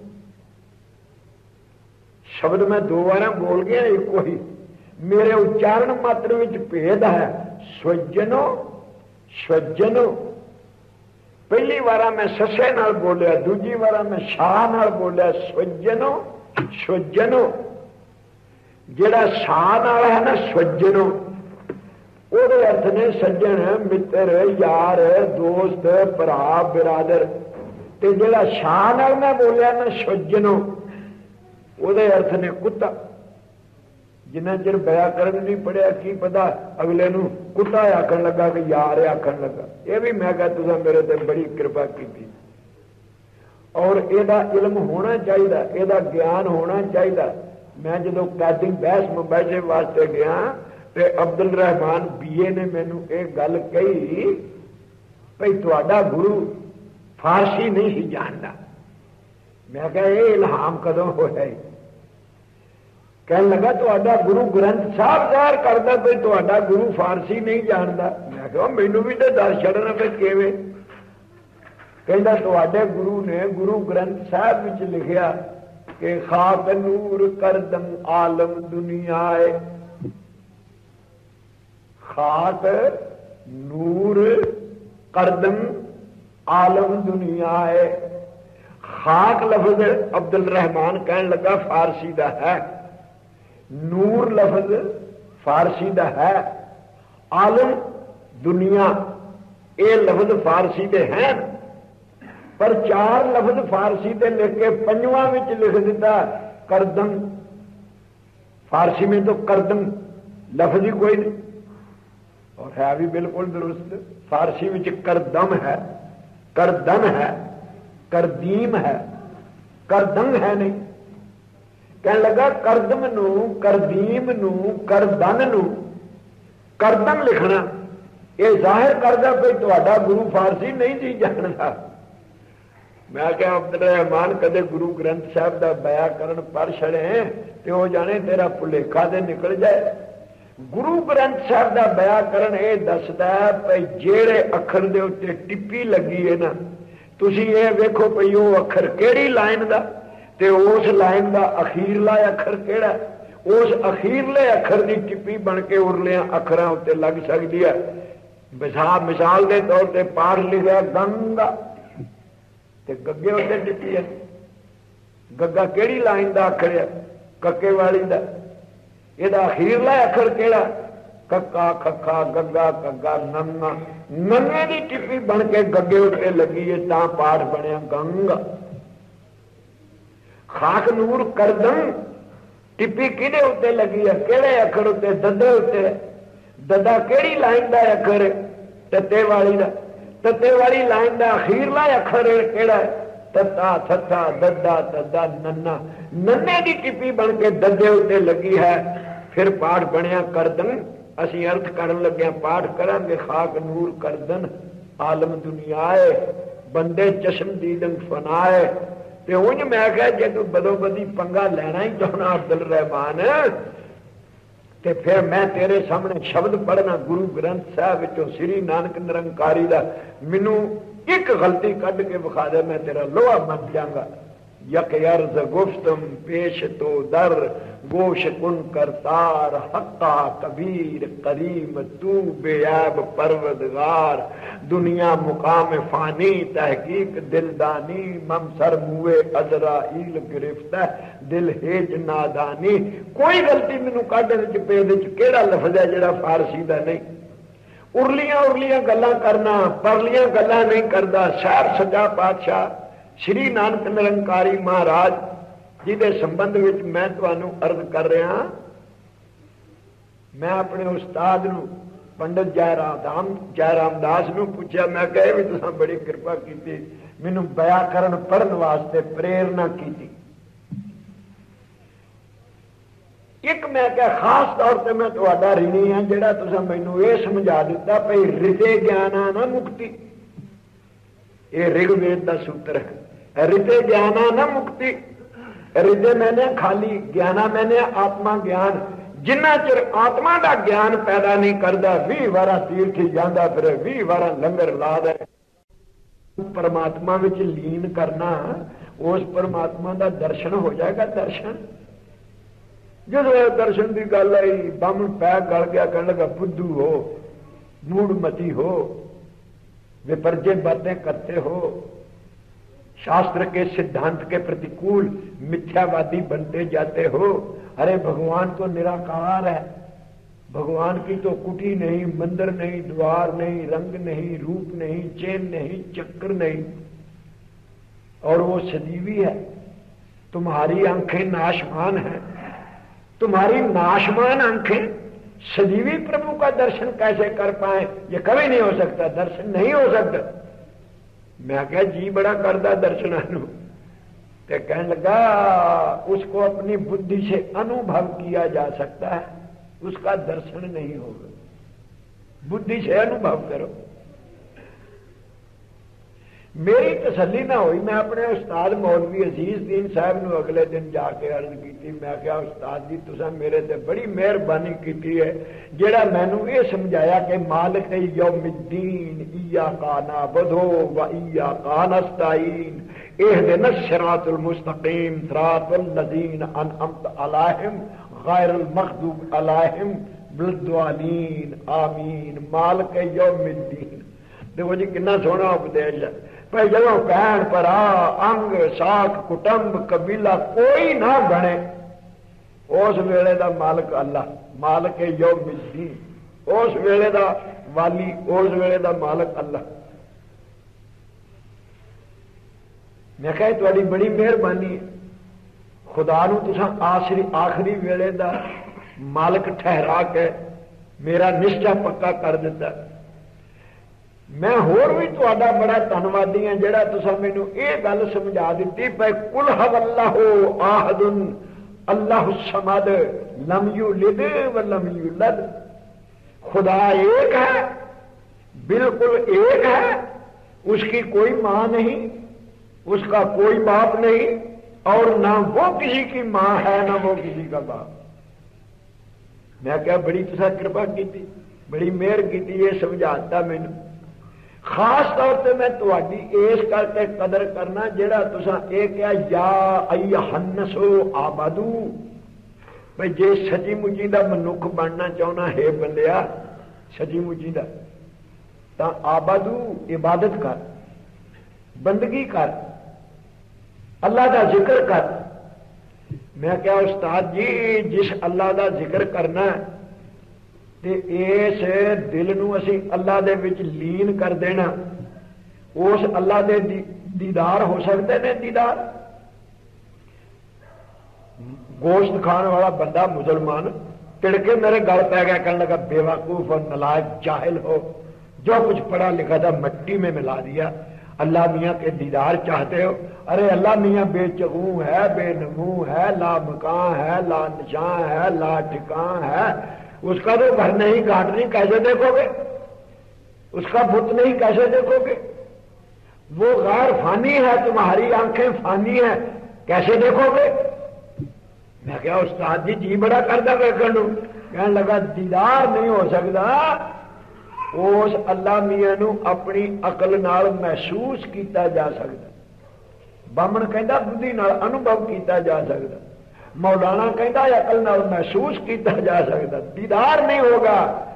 शब्द मैं दो बार बोल गया, एक ही मेरे उच्चारण मात्र विच भेद है। स्वजनो स्वजनो पहली बार मैं ससे नाल बोलिया, दूजी बार मैं शाह नाल बोलिया स्वजनो स्वजनो। जेड़ा शाह नाल है ना स्वजनो, ਉਹਦੇ अर्थ ने सज्जन मित्र यार दोस्त भरा बिरादर। ते जेड़ा शाह नाल मैं बोलिया ना स्वजनो, ਉਹਦੇ अर्थ ने कुत्ता। जिन्ना चिर व्याकरण नहीं पढ़िया की पता अगले नू कुत्ता आखन लगा कि यार आखन लगा। ये भी मैं कहा तुसा मेरे ते बड़ी कृपा की थी। और एदा इल्म होना चाहिए, एदा ज्ञान होना चाहिए। मैं जो कैदिंग बहस मुबाशे वास्ते गया तो अब्दुल रहमान बीए ने मैनू एक गल कही भाई तुहाडा गुरु फारसी नहीं सी जानता। मैं कहा ये इल्हाम कदों होया? कहने लगा तुहाडा गुरु ग्रंथ साहब जाहिर करता भाई तुहाडा गुरु फारसी नहीं जानता। मैं कहा मैनू भी तो दस छड़ना फिर किवें? कहता तुहाडे गुरु ने गुरु ग्रंथ साहब विच लिखिया कि खाक नूर करदम आलम दुनियाए। खाक नूर करदम आलम दुनियाए। खाक लफ्ज अब्दुल रहमान कहने लगा फारसी दा है, नूर लफ्ज फारसी दा है, आलम दुनिया ये लफ्ज फारसी दे हैं। पर चार लफ्ज फारसी दे लिख के पंजवां विच लिख दिता करदम। फारसी में तो करदम लफ्ज ही कोई नहीं, और है भी बिल्कुल दुरुस्त। फारसी विच करदम है, करदन है, करदीम है, करदंग है नहीं। कहने लगा करदम नू करदीम नू करदन नू करदम लिखना ये जाहिर करदा भाई तुहाडा गुरु फारसी नहीं सी जानता। मैं क्या अब्दुल रहमान कदे गुरु ग्रंथ साहब का व्याकरण पढ़ छड़े तो हो जाने तेरा भुलेखा दे निकल जाए। गुरु ग्रंथ साहब का व्याकरण ये दसदा है भाई जेड़े अखर दे उत्ते टिप्पी लगी है ना, तुसी ये वेखो भई वो अखर केड़ी लाइन दा ते उस लाइन का अखीरला अखर केड़ा, उस अखीरले अखर की टिप्पी बन के उरलिया अखरां उत्ते लग सकती है। मिसाल मिसाल के तौर पर पाठ लिखा गंगा ते गग्गे उत्ते टिप्पी है। गग्गा केड़ी लाइन का अखर है? कक्के वाली दा। ਇਹਦਾ अखीरला अखर केड़ा? कक्का खक्खा गग्गा कग्गा नन्ना। नन्ने की टिप्पी बन के गग्गे उत्ते लगी है तां पाठ बनया गंगा। खाक नूर करदम टिप्पी किहदे उत्ते लगी है? केड़े अखर उत्ते? दद्दे उत्ते। दद्दा केड़ी लाइन का अखर है? तत्ते वाली दा। तत्ते वाली लाइन का अखीरला अखर केड़ा है? तत्ता थत्था दद्दा दद्दा नन्ना। नन्ने की टिप्पी बन के दद्दे उत्ते लगी है। फिर पाठ बनया करदन। असी अर्थ करन लगे पाठ करांगे खाक नूर करदन आलम दुनियाए बंदे चश्म दीदन फनाए। ते उंज मैं कहा जे तू बदो बदी पंगा लेना ही चाहना अब्दुल रहमान ते फिर मैं तेरे सामने शब्द पढ़ना गुरु ग्रंथ साहब विचों श्री नानक निरंकारी दा। मैनू एक गलती कढ़ के विखा दे मैं तेरा लोहा मन जाऊंगा। यक अर्ज गुफ्तम पेश तो दर गोश कुन करतार हक्का कबीर करीम तू बेऐब परवदगार दुनिया मुकाम फानी तहकीक दिलदानी ममसर मुए अजराइल गिरफ्त दिल हेज नादानी। कोई गलती मैनू काढण च पेद च केड़ा लफ्ज है जिहड़ा फारसी दा नहीं। उरलियां उरलियां गल्लां करना परलियां गल्लां नहीं करदा। शहर सजा पातशाह श्री नानक निरंकारी महाराज जिहदे संबंध विच मैं तुहानू अर्ज कर रहा। मैं अपने उस्ताद नू पंडित जयराम जयराम दास नू पूछा, मैं कहे भी तुसां बड़ी कृपा की मैनू व्याकरण पढ़न वास्ते प्रेरणा की। एक मैं क्या खास तौर पर मैं तुहाडा ऋणी हाँ जिहड़ा तुसां मैनू ये समझा दिता भई रिते ज्ञाना ना मुक्ति। ये ऋग्वेद का सूत्र है। रिते ज्ञाना ना मुक्ति। रिते मैंने खाली ज्ञाना मैंने आत्मा ज्ञान। जिन्ना चिर आत्मा का ज्ञान पैदा नहीं करता भी वारा तीर्थी जाता फिर भी वारा लंगर ला दे। परमात्मा विच लीन करना उस परमात्मा का दर्शन हो जाएगा। दर्शन जो दर्शन की गल आई बामन पै गल गया कहने लगा बुद्धू हो मूढ़मती हो विपर्जय बातें करते हो शास्त्र के सिद्धांत के प्रतिकूल मिथ्यावादी बनते जाते हो। अरे भगवान तो निराकार है। भगवान की तो कुटी नहीं मंदिर नहीं द्वार नहीं रंग नहीं रूप नहीं चेन नहीं चक्र नहीं और वो सजीवी है। तुम्हारी आंखें नाशमान हैं। तुम्हारी नाशमान आंखें सजीवी प्रभु का दर्शन कैसे कर पाए? ये कभी नहीं हो सकता। दर्शन नहीं हो सकता। मैं क्या जी बड़ा करदा दर्शनानु ते कहने लगा उसको अपनी बुद्धि से अनुभव किया जा सकता है, उसका दर्शन नहीं होगा। बुद्धि से अनुभव करो। मेरी तसल्ली ना हुई। मैं अपने उस्ताद मौलवी अजीज दीन साहब ने अगले दिन जाके अर्ज की। मैं क्या उस्ताद जी तुसा मेरे ते बड़ी मेहरबानी की है जेड़ा मैनू ये समझाया कि मालिक यौमिद्दीन इय्याका नअबुदु व इय्याका नस्तईन इहदिनस सिरातुल मुस्तकीम सिरातल लज़ीना अनअमत अलैहिम गैरुल मग़दूब अलैहिम वलद्दालीन आमीन। मालिक यौमिद्दीन। देखो जी कितना सोहना उपदेश है। भाई जब भैन भरा अंग साख कुटुंब कबीला कोई ना बने उस वेले दा मालिक अल्लाह मालिक यौमिद्दीन। उस वेले दा वाली उस वेले दा मालिक अल्लाह। मैं कहा तुहाडी बड़ी मेहरबानी है। खुदा नूं तुसां आखिरी आखिरी वेले दा मालिक ठहरा के मेरा निश्चा पक्का कर दिता। मैं होर भी तुहाडा बड़ा धन्नवादी हां जिहड़ा तुसां मैनूं ये गल समझा दित्ती भाई कुल हवल्लाहु आहदुन अल्लाहु समद लम युलिद व लम यूलद। खुदा एक है, बिल्कुल एक है। उसकी कोई मां नहीं, उसका कोई बाप नहीं और ना वो किसी की मां है ना वो किसी का बाप। मैं क्या बड़ी तुसां कृपा की, बड़ी मेहर की, ये समझाता मैनूं। खास तौर पर मैं तुहाडी इस करके कदर करना जेड़ा तुसां ये क्या या अय्युहन्नसो आबादू। भाई जे सची मुची दा मनुख बनना चाहना है बंदिया सची मुची दा तां आबादू इबादत कर, बंदगी कर, अल्लाह का जिक्र कर। मैं क्या उस्ताद जी जिस अल्लाह का जिक्र करना ते इस दिल नूं असीं अल्लाह दे विच लीन कर देना उस अल्लाह दे दी, दीदार हो सकते ने? दीदार गोश्त खाने वाला बंदा मुसलमान तिड़के मेरे गल पै गया कहने लगा बेवकूफ और नलायक जाहिल हो, जो कुछ पढ़ा लिखा था मिट्टी में मिला दिया। अल्लाह मियाँ के दीदार चाहते हो? अरे अल्लाह मियाँ बेचगू है, बेनमू है, ला मकान है, ला निशान है, ला ठिकान है। उसका तो घर नहीं काट नहीं कैसे देखोगे? उसका बुत नहीं कैसे देखोगे? वो गैर फानी है, तुम्हारी आंखें फानी है, कैसे देखोगे? मैं क्या उस्ताद जी जी बड़ा करता कहने लगा दीदार नहीं हो सकता उस अल्लाह मियां नूं अपनी अकल नाल महसूस किया जा सकता। बामण कहता बुद्धि नाल अनुभव किया जा सकता, मौलाना कहता अकल नाल महसूस किया जा सकता, दीदार नहीं होगा।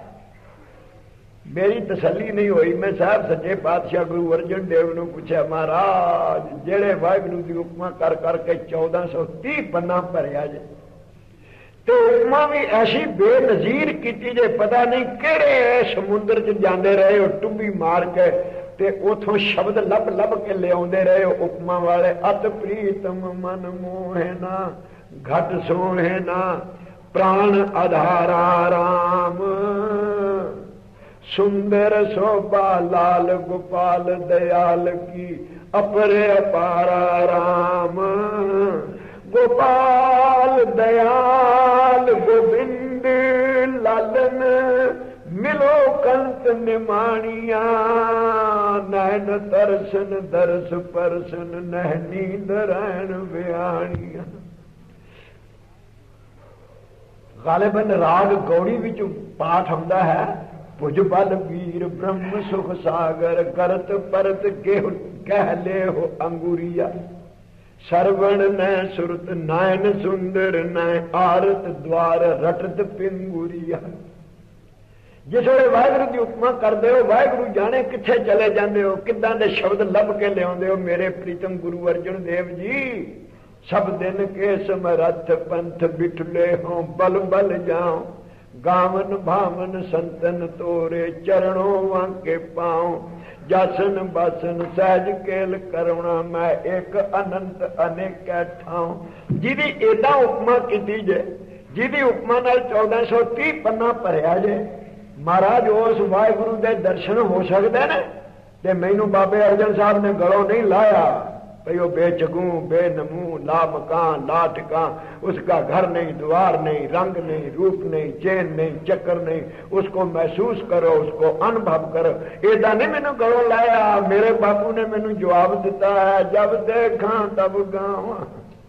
मेरी तसली नहीं हुई। मैं साहब सच्चे पातशाह गुरु अर्जन देव ने पूछा, महाराज जेड़े वाहिगुरू की उपमा कर करके चौदह सौ तीह पन्ना भरिया जे, तो उपमा भी ऐसी बेनजीर की जे, पता नहीं केड़े समुद्र च जाते रहे हो टुब्बी मार के, ते उथों शब्द लब लब के लिया रहे हो उपमा वाले। अत प्रीतम मन मोहे ना घट सोहे ना, प्राण आधारा राम, सुंदर शोभा लाल गोपाल दयाल की, अपरे अपारा राम। गोपाल दयाल गोविंद लालन, मिलो कंत निमाणिया, नैन तरसन दरस परसन, नह नींद रैन व्याणिया। गालिबन राग गौड़ी विच पाठ आंदा है, भुज बल वीर ब्रह्म सुख सागर, करत परत कह ले हो अंगुरिया, सरवण न सुरत नयन सुंदर, न आरत द्वार रटत पिंगुरिया। जिस वे वाहिगुरू की उपमा करते हो, वाहिगुरू जाने किथे चले जाते हो, किदां दे शब्द लभ के लिया हो मेरे प्रीतम गुरु अर्जन देव जी। सब दिन के समरथ पंथ बिठले हो, बल बल जाओ, गावन भावन संतन तोरे, चरणों वांके पाओ, जासन बासन सहज केल करुणा, मैं एक अनंत अनेक ठाऊं। जिदी एदा उपमा की जे, जिदी उपमा नाल चौदह सौ तीह पन्ना भरिया जे, महाराज उस वाहिगुरू दे दर्शन हो सकते ने। ते मैनू बाबे अर्जन साहब ने गलों नहीं लाया भाई वो बेचगू बेनमू ला मकान ला टिकान, उसका घर नहीं द्वार नहीं रंग नहीं रूप नहीं चैन नहीं चक्कर नहीं, उसको महसूस करो उसको अनुभव करो। एदा नहीं मैनू गलों लाया। मेरे बापू ने मैनू जवाब दिता है, जब देखा तब गावा,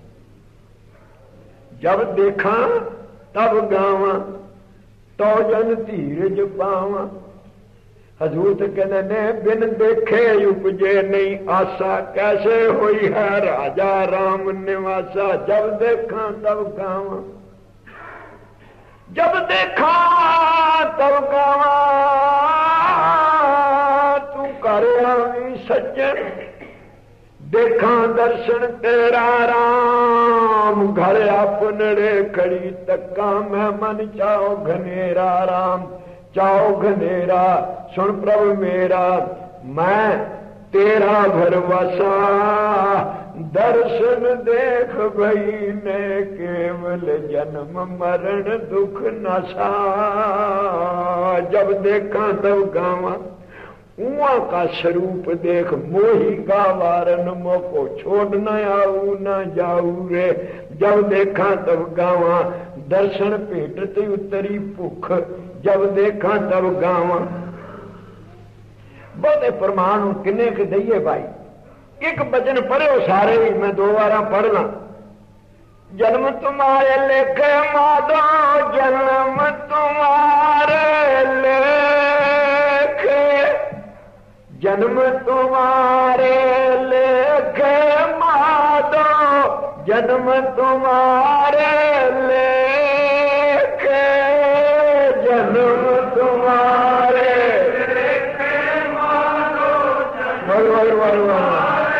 जब देखा तब गावा, तो जन धीरज पावा। हजूर तो कहते ने बिन देखे उपजे नहीं आशा, कैसे हुई है राजा राम निवासा। जब देखा तब गावा, जब देखा तब गावा, तू कर आवी सज्जन, देखा दर्शन तेरा राम। घर अपनड़े खड़ी तक्का, मैं मन चाओ घनेरा राम, चाओ घनेरा सुन प्रभु मेरा, मैं तेरा भरवसा। दर्शन देख भई ने केवल जन्म मरण दुख नशा। जब देखा तब गावा, उआ का स्वरूप देख मोही का वारन, मोको छोड़ न आऊ न जाऊ रे। जब देखा तब गावा, दर्शन भेटत उतरी भुख। जब देखा तब गावा। बहुते प्रमाण किन्ने के दईए भाई। एक वचन पढ़ो सारे ही, मैं दो बार पढ़ना। जन्म तुम्हारे लेखे माधो, जन्म तुम्हारे लेखे, जन्म तुम्हारे लेखे माधो, जन्म तुम्हारे लेखे, जन्म तुम्हारे लेखे माधो, वर वर वर वर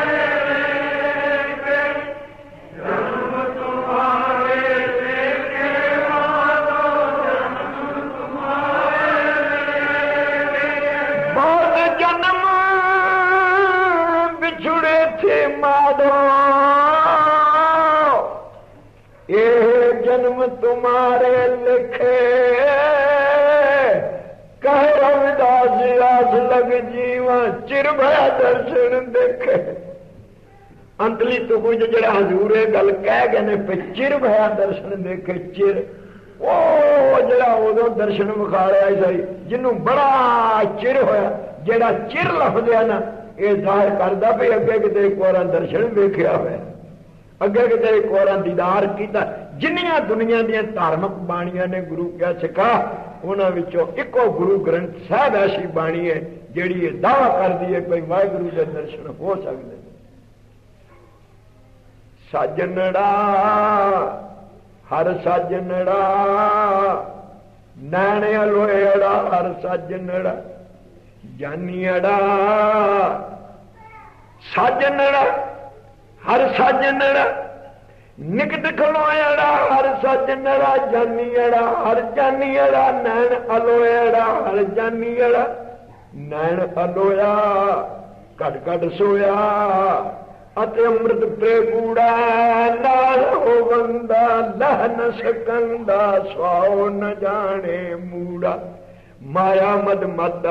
जन्म तुम्हारे लिखे। कह रविदास आस लग जीवा, चिर भया दर्शन देखे। अंतली तो कुछ जरा हजूरे गल कह गए ने पे चिर भया दर्शन देखे। चिर ओ जरा उदों दर्शन विखा रहा सही, जिन्हों बड़ा चिर होया। जेड़ा चिर लफदिया ना, ये जाहिर करता भी अगे किते एक बार दर्शन वेख्या होया, अगे किते एक बार दीदार किया। जिन्नियां दुनिया दी धार्मिक बाणियां ने गुरु क्या सिखा, उन्हां विचों इको गुरु ग्रंथ साहिब ऐसी बाणी है जिहड़ी ये दावा करदी है कोई वाहिगुरू दे दर्शन हो सकदे। साजनड़ा हर साजनड़ा नैने अलोएड़ा हर साजनड़ा जानियड़ा साजनड़ा हर साजनड़ा निकट खलोएड़ा हर साजनड़ा जानियड़ा हर जानियड़ा नैन अलोएड़ा हर जानियड़ा नैन अलोया कट कट सोया अते अमृत प्रेगूड़ा नाल हो बंदा लह न सकंदा स्वाओ न जाने मूड़ा माया मद माता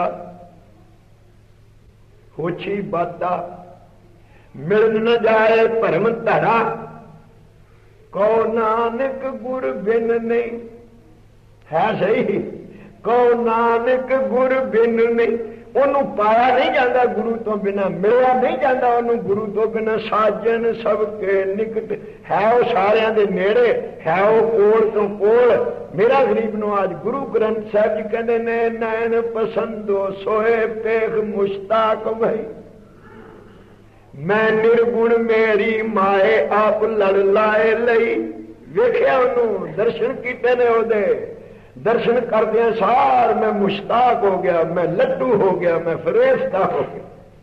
होछी बाता मिल न जाए भरम धड़ा कौ नानक गुर बिन नहीं है सही कौ नानक गुर बिन नहीं ओनू पाया नहीं जाता गुरु तो बिना मिलया नहीं जाता ओनू गुरु तो बिना साजन सबके निकट है वो सारिया दे नेड़े है वो कोल तो कोल मेरा गरीब नो आज गुरु ग्रंथ साहब जी कहते ने नैन पसंदो सोए पेख मुश्ताक भाई मैं निर्गुण मेरी माए आप लड़ लाए लई वेख्या ओनू दर्शन कीते ने ओदे दर्शन करदे सार मैं मुश्ताक हो गया मैं लड्डू हो गया मैं फरेश्ता हो गया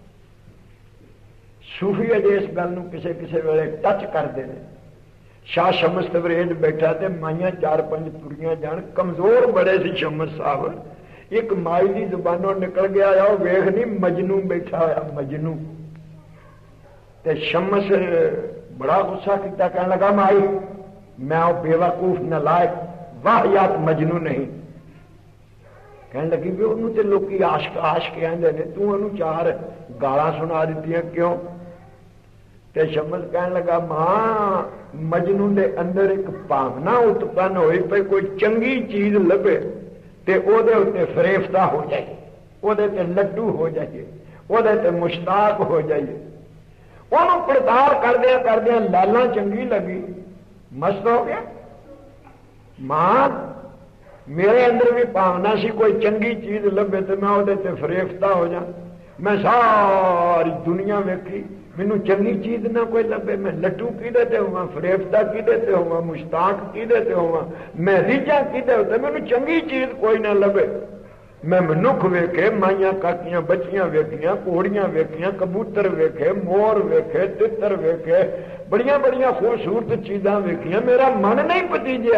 सूफी अजे इस गल किसी किसी वेले टच करते हैं शाह शमस तबरेज बैठा ते माइया चार पंज तुरियां जान कमजोर बड़े सी शमस साहब एक माई की जुबानों निकल गया आओ वेख नहीं मजनू बैठा होया मजनू ते शमस बड़ा गुस्सा किया कहने लगा माई मैं बेवकूफ नलायक वाहियात मजनू नहीं कहने लगी भी उन्होंने तो लोग आशक आशक कहते हैं तू उन्होंने चार गाला सुना दी क्यों ते शमस कहने लगा मां मजनू के अंदर एक भावना उत्पन्न हुई पे कोई चंगी चीज लभे ते ओदे उत्ते फरेफ्ता हो जाए ओदे ते लड्डू हो जाए ओदे ते मुश्ताक हो जाइए उन्होंने पड़ताल करदे करदे लाला चंगी लगी मस्त हो गया मां मेरे अंदर भी भावना सी कोई चंगी चीज लभे तो मैं ओदे ते फरेफ्ता हो जा मैं सारी दुनिया वेखी मैनू चंगी चीज ना कोई लभे मैं लड्डू किदे ते होवां फरेफ्ता किदे ते होवां मुश्ताक किदे ते होवां मैं रिझां किदे ते मैनू चंगी चीज कोई ना लभे मैं मनुख वेखे माइया काकियां बच्चियां वेखियां घोड़ियां वेखियां कबूतर वेखे मोर वेखे तितर वेखे बड़िया बड़िया खूबसूरत चीजा वेखियां मेरा मन नहीं पतीजिया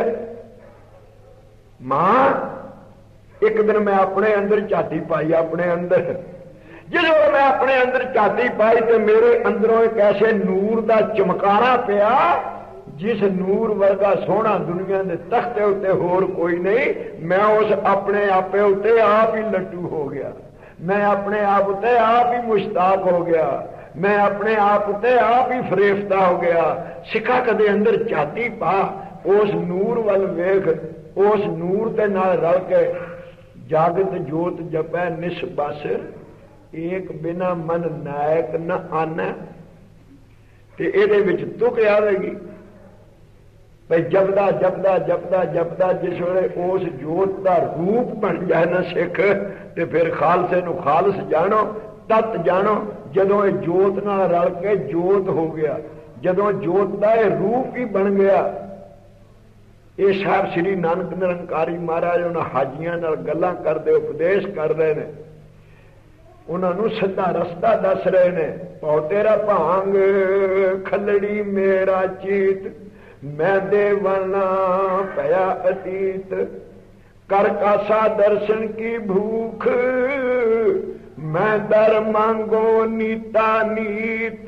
मां एक दिन मैं अपने अंदर झाती पाई अपने अंदर जिस मैं अपने अंदर झाती पाई तो मेरे अंदरों एक ऐसे नूर का चमकारा पिया जिस नूर वर्गा सोहना दुनिया के तख्ते उत्ते होर कोई नहीं मैं उस अपने आपे उत्ते आप ही लड्डू हो गया मैं अपने आप उत्ते आप ही मुश्ताक हो गया मैं अपने आप उत्ते आप ही फरेफ्ता हो गया सिखा कदे अंदर झाती पा उस नूर वाल वेख उस नूर के नाल रल के जागत जोत जपै निस बस एक बिना मन नायक न आना ते इहदे विच तुक आवेगी भाई जपदा जपदा जपदा जपदा जिस वे उस जोत का रूप बन जाए ना सिख तो फिर खालसे नूं खालस जानो तत् जानो जदों ये जोत नाल रल के जोत हो गया जदों जोत का यह रूप ही बन गया ये साहब श्री नानक निरंकारी महाराज उन्होंने हाजियां नाल गल्लां करदे उपदेश कर रहे हैं उन्होंने सीधा रस्ता दस रहे हैं पौ तेरा भांग खलड़ी मेरा चीत मैं देवना पया अतीत कर कासा दर्शन की भूख मैं दर मांगो नीता नीत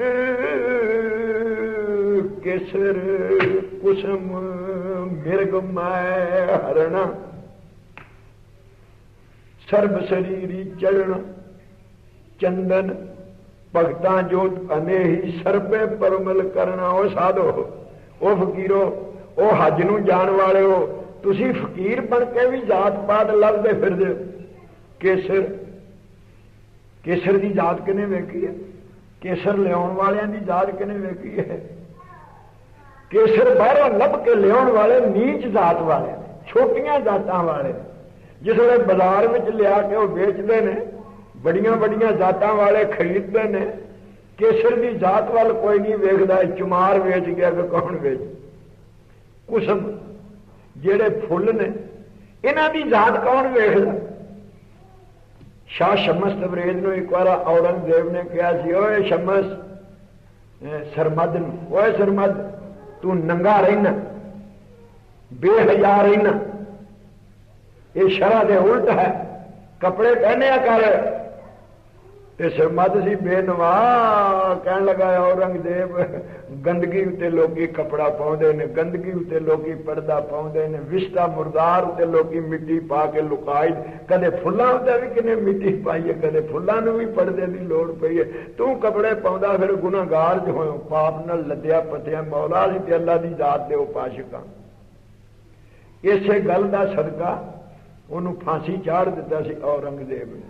केसर कुसुम मिर्ग मैं हरणा सर्व शरीरी चरण चंदन भगतां जोत अनेही सर्पे परमल करना ओ साधो ओ फकीरो ओ हज नूं जाण वाले हो तुसी फकीर बन के भी जात पात लभदे फिरदे केसर केसर की जात किने वेखी है केसर लियाउण वालियां दी जात किने वेखी है केसर बाहरों लभ के लियाउण वाले नीच जात वाले छोटियां जातां वाले जिस वे बाजार में लिया के वो बेचते हैं बड़िया बड़िया जातां वाले खरीदते हैं केसर की जात वाल कोई नहीं वेखदा, चुमार वेच गया कि कौन वेच। कुसम जेड़े फुल ने इन्हां दी जात कौन वेखदा। शाह शमस तबरेज नूं एक बार औरंगजेब ने कहा सी, ओए शमस सरमद नूं, ओए सरमद तू नंगा रहना, बेहया रहना, ये शरह दे उल्ट है, कपड़े पहने कर। ते सरमद सी बेनवा, कहन लगा औरंगजेब गंदगी उत्ते लोकी कपड़ा पाउंदे ने, गंदगी उत्ते लोकी पर्दा पाउंदे ने, विश्ता मुर्दार उत्ते लोकी मिट्टी पा के लुकाई, कदे फुल्लां उत्ते भी किने मिट्टी पाई है, कदे फुल्लां नूं भी पर्दे दी लोड़ पई है। तू कपड़े पाउंदा फिर गुनाहगार जो होयो, पाप नाल लद्या पत्या मौला दी ते अल्लाह दी जात दे उपासकां। इसे गल दा सदका उन्होंने फांसी चाड़ दिता सी औरंगजेब ने।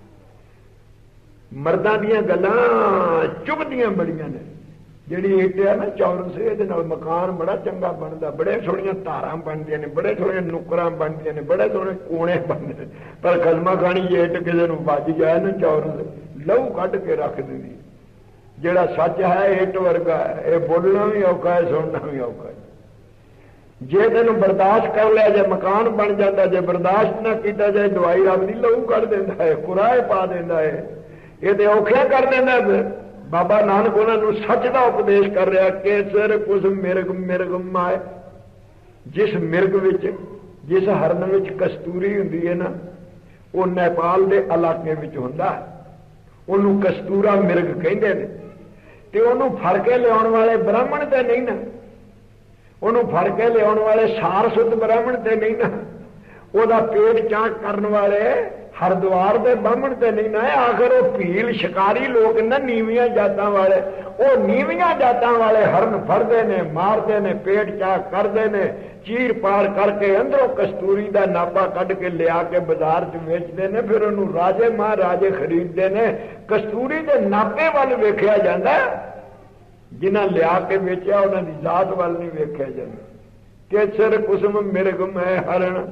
मर्दां दीयां गल्लां चुभदियां बड़ियां ने। जिहड़ी इट है ना चौरस, इहदे नाल मकान बड़ा चंगा बनदा, बड़े सोहणियां धारां बनदियां ने, बड़े सोहणे नुकरां बनदियां ने, बड़े सोहणे कोणे बनदे ने। पर कलमा खानी जे इट किसे नूं वज जाए ना चौरस, लहू कढ के रख दिंदी। जिहड़ा सच है इट वर्गा है, यह बोलना भी औखा है, सुनना भी औखा है। जे तेन बर्दाश्त कर लिया जाए मकान बन जाता, जे बर्दाश्त ना किया जाए दवाई रब दी लहू कढ़ देता है, कुराए पा देता है, ये तो औखिया कर देना। बाबा नानक उन्होंने सच का उपदेश कर रहा, केसर कुछ मिर्ग मिर्ग माए। जिस मिर्ग विच, जिस हरन विच कस्तूरी हुंदी है ना, वो नेपाल के इलाके विच हुंदा, उन्होंने कस्तूरा मिर्ग कहते हैं। तो उन्होंने फड़ के लियाउण वाले ब्राह्मण तो नहीं ना, उन्होंने फड़ के लिया वाले सार सुध ब्राह्मण ते नहीं ना, वह पेट चाक करने वाले हरिद्वार के ब्राह्मण ते नहीं ना। आखिर वो भील शिकारी लोग ना नीवियां जातां वाले, वो नीवियां जातां वाले हरन फड़ते ने, मारते ने, पेट चाक करते ने, चीर पार करके अंदरों कस्तूरी का नापा कढ़ के लिया के बाजार च वेचते हैं। फिर उन्होंने राजे महाराजे खरीदते हैं। कस्तूरी के नापे वाल वेख्या जाता, जिन्हें लिया के बेचा उन्होंने जात वाल नहीं वेख्या जाता। केसर कुसुम मिर्ग मैं हरण,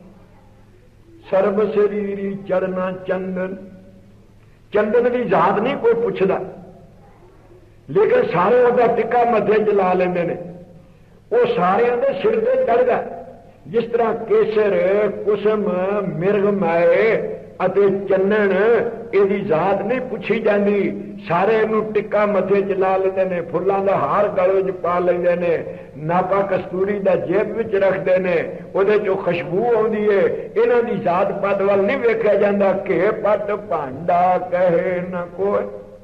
सर्व शरीरी चरना चंदन। चंदन की जात नहीं कोई पूछता, लेकिन सारे उसका टिक्का मथे च ला लेंदे ने, वो सारे दे सिर ते चढ़दा। जिस तरह केसर कुसुम मिर्ग माए अते चन्नन यदी जात नहीं पूछी जाती, सारे इनू टिक्का मथे च ला लेंदे ने, फुल्लां दा हार गले च पा लेंदे ने, नापा कस्तूरी दा जेब विच रखदे ने, उहदे चों खुशबू आउंदी है। इन्हां दी जात पात वाल नहीं वेखिया जांदा। घे पट भांडा कहे न कोई।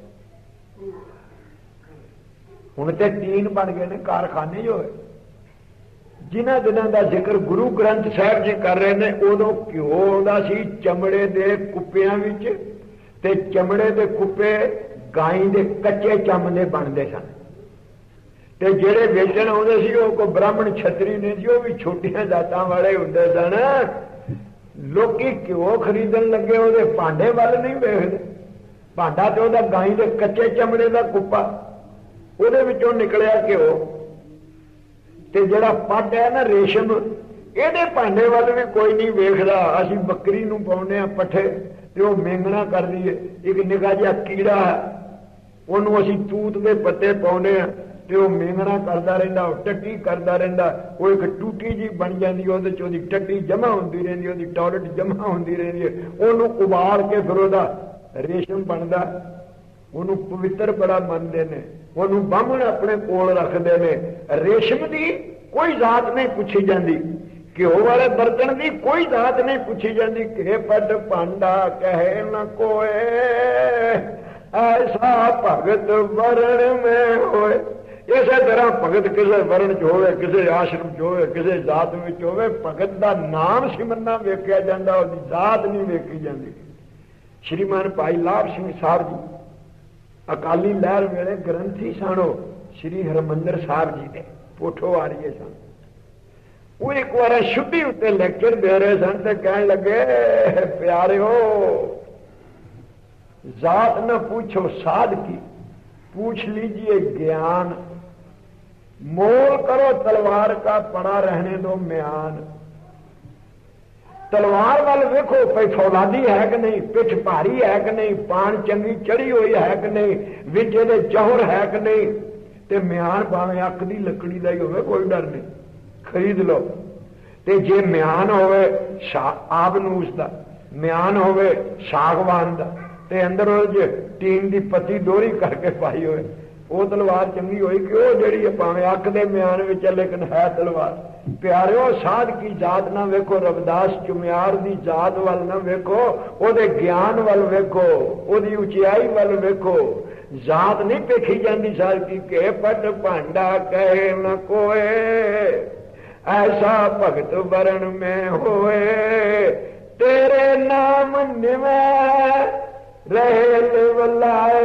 हुण ते तीन बन गए ने कारखाने जो है। जिन्हां दिनां दा जिक्र गुरु ग्रंथ साहिब जी कर रहे हैं, उदों घ्यो आउंदा सी चमड़े दे कुप्पियां विच, ते चमड़े दे कुप्पे गाई दे कच्चे चम दे बनते सन। ते जेड़े वेचण आउंदे सी वो कोई ब्राह्मण छतरी नहीं सी, वो भी छोटियां जातां वाले हुंदे सन। लोकी घ्यो खरीदण लगे उहदे भांडे वाल नहीं वेखदे। भांडा ते उहदा गाई दे कच्चे चमड़े दा कुप्पा, उहदे विचों निकलिया घ्यो। ते जेड़ा पट है ना रेशम, ਇਹਦੇ ਭਾਂਡੇ ਵੱਲ भी कोई नहीं वेखदा। असीं बकरी नूं पाउंदे आ पट्ठे ते वो मेंगना करदी है, एक निक्का जिहा कीड़ा है, ਉਹਨੂੰ असीं तूत दे पत्ते पाउंदे आ ते वो मेंगना करदा रहिंदा, वो टट्टी करदा रहिंदा। वो एक टूटी जी बन जांदी, ਉਹਦੇ ਚ ਉਹਦੀ टट्टी जमा ਹੁੰਦੀ ਰਹਿੰਦੀ, ਉਹਦੀ टॉयलेट जमा ਹੁੰਦੀ ਰਹਿੰਦੀ है। ਉਹਨੂੰ उबाल के फिर ਉਹਦਾ रेशम बनदा। ਉਹਨੂੰ पवित्र बड़ा ਮੰਨਦੇ ਨੇ, ਉਹਨੂੰ ਬਾਹਮਣ ਆਪਣੇ ਕੋਲ ਰੱਖਦੇ ਨੇ। रेशम ਦੀ कोई जात नहीं पूछी जाती, घ्यो वाले बर्तन की कोई जात नहीं पूछी जाती। घे पट भांडा कहे न कोए, ऐसा भगत वरण में होए। इस तरह भगत किसी वर्ण च होवे, किसी आश्रम च होवे, किसी जात में होवे, भगत का नाम सिमरना वेखिया जाता, उसकी जात नहीं वेखी जाती। श्रीमान भाई लाभ सिंह साहब जी अकाली लहर वेले ग्रंथी सन, श्री हरमंदर साहब जी ने पोठो आ रही सन। वो एक बार शुद्धि उत्ते लेक्चर दे रहे सन ते कहने लगे, प्यारे हो जात न पूछो साध की, पूछ लीजिए ज्ञान। मोल करो तलवार का, पड़ा रहने दो म्यान। तलवार वाल वेखो भाई फौलादी है कि नहीं, पिठ भारी है कि नहीं, पान चंगी चढ़ी हुई है कि नहीं, विच इहदे जौहर है कि नहीं। ते म्यान भावें अख दी लकड़ी दा ही होवे कोई डर नहीं, खरीद लो। ते जे म्यान होवे आबनूस दा, म्यान होवे सागवान दा, ते अंदर वो टीन दी पत्ती दोहरी करके पाई होए, वो तलवार चंगी होई कि वो जिहड़ी भावें अख दे म्यान विच लेकिन है तलवार। प्यारिओ साध की जात ना वेखो, रविदास चुमियार दी जात वाल ना वेखो, ओदे ज्ञान वाल वेखो, ओदी उचियाई वाल वेखो। जात नहीं पेखी जाती सार की के पट भांडा कहे न कोए, ऐसा भगत वरण में होए, तेरे नाम निवे रहे वलाए,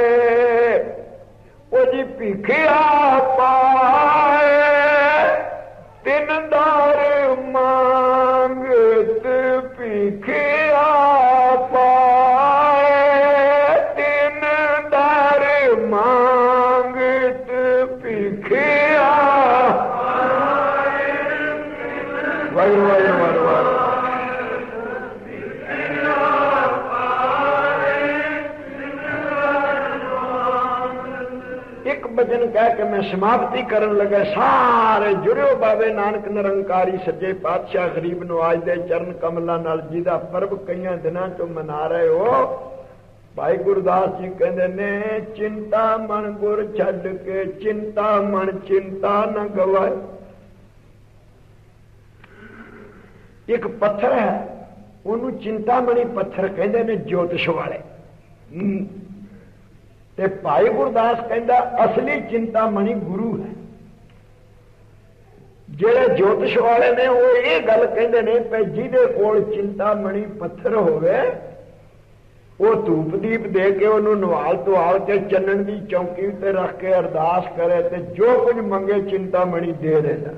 ओ जी भीखिया पाए तिन दार मांगत, भीखिया पाए तिन दार मांगत, भीखिया वाह वाह वाह वाह। एक भजन कह के मैं समाप्ति करन लगा, सारे जुड़ियो बाबे नानक निरंकारी सच्चे पातशाह गरीब नवाज दे चरण कमलों नाल, जिहदा पर्व कई दिनों चो मना रहे हो। भाई गुरदास जी कहते ने, चिंता मन गुर छड्ड के, चिंता मन चिंता न गवाए। एक पत्थर है, उन्होंने चिंतामणि पत्थर कहते ने ज्योतिष वाले। ते भाई गुरदास कहता असली चिंतामणि गुरु है। जेड़े ज्योतिष वाले ने वो ये गल कहते ने कि जिहदे कोल चिंतामणि पत्थर होवे, वो धूप दीप दे के उन्होंने नवाल धुआल के चन्नन की चौकी उत्ते रख के अरदास करे, ते जो कुछ मंगे चिंतामणि दे देना।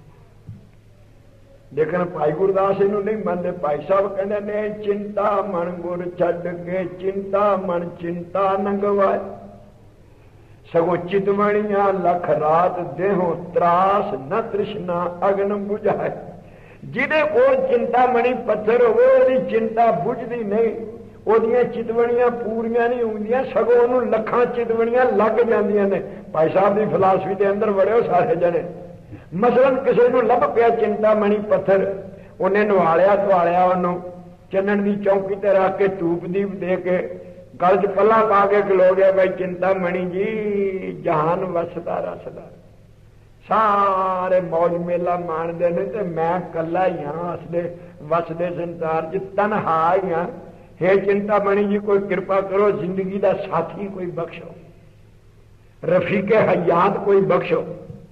लेकिन भाई गुरदास इनू नहीं मानते। भाई साहब कहते ने, चिंता मन गुर छड्ड के, चिंता मन चिंता न गवाए, सगो चितवणिया लख रात देहो त्रास, न तृष्णा अग्न बुझाए। जिहदे कोल चिंतामणि पत्थर होवे, ओदी चिंता बुझदी नहीं, ओदियां चितवणियां पूरियां नहीं होंदियां, सगो ओनू लखां चितवणियां लग जांदियां ने। भाई साहब की फिलासफी के अंदर वड़िओ सारे जने। मसलन किसी को लभ पिया चिंतामणि पत्थर, उन्हें नवालिया धुआलिया, उन्होंने चन्नन की चौकी ते रख के धूप दीप दे के गल च पला पा के खलो गया, भाई चिंतामणि जी जहान वसदा रसदा, सारे मौज मेला मानते हैं, तो मैं कला ही हाँ हसदे वसदे संसार च तनहा ही हाँ। हे चिंतामणि जी कोई कृपा करो, जिंदगी का साथी कोई बख्शो, रफीके हयात कोई बख्शो,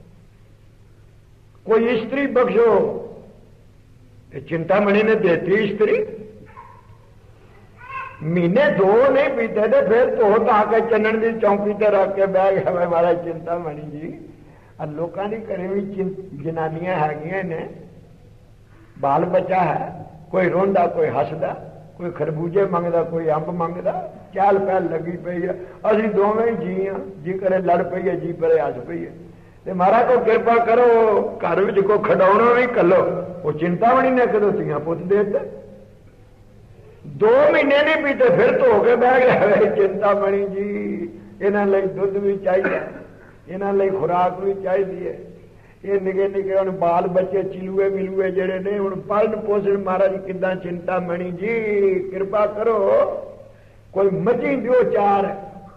कोई स्त्री बख्शो। चिंतामणि ने देती स्त्री, महीने दो नहीं बीते थे, फिर धो धा के चन्नन की चौकी ते रख के बह गया मैं महाराज चिंतामणि जी। और लोगों की घरे भी जनानियां है ने, बाल बच्चा है, कोई रोंदा कोई हसदा, कोई खरबूजे मंगदा कोई अंब मंगदा, चहल पहल लगी पई है। असीं दोवें जी हाँ, जी करे लड़ पई है, जी परे हस पई है। ते महाराज को कृपा करो, घर में को खडौना भी कलो। वो चिंतामणि ने कदों तियां पुत दे दिते, दो महीने नहीं बीते, फिर धो के बह गया चिंतामणि जी। इन्हां लई दुध भी चाहिए, इन्हां लई खुराक भी चाहिए। ये निके निके हुण बाल बच्चे चिलुए मिलुए जेड़े ने, हुण पालन पोषण महाराज किदां। चिंतामणि जी कृपा करो, कोई मझी दियो चार।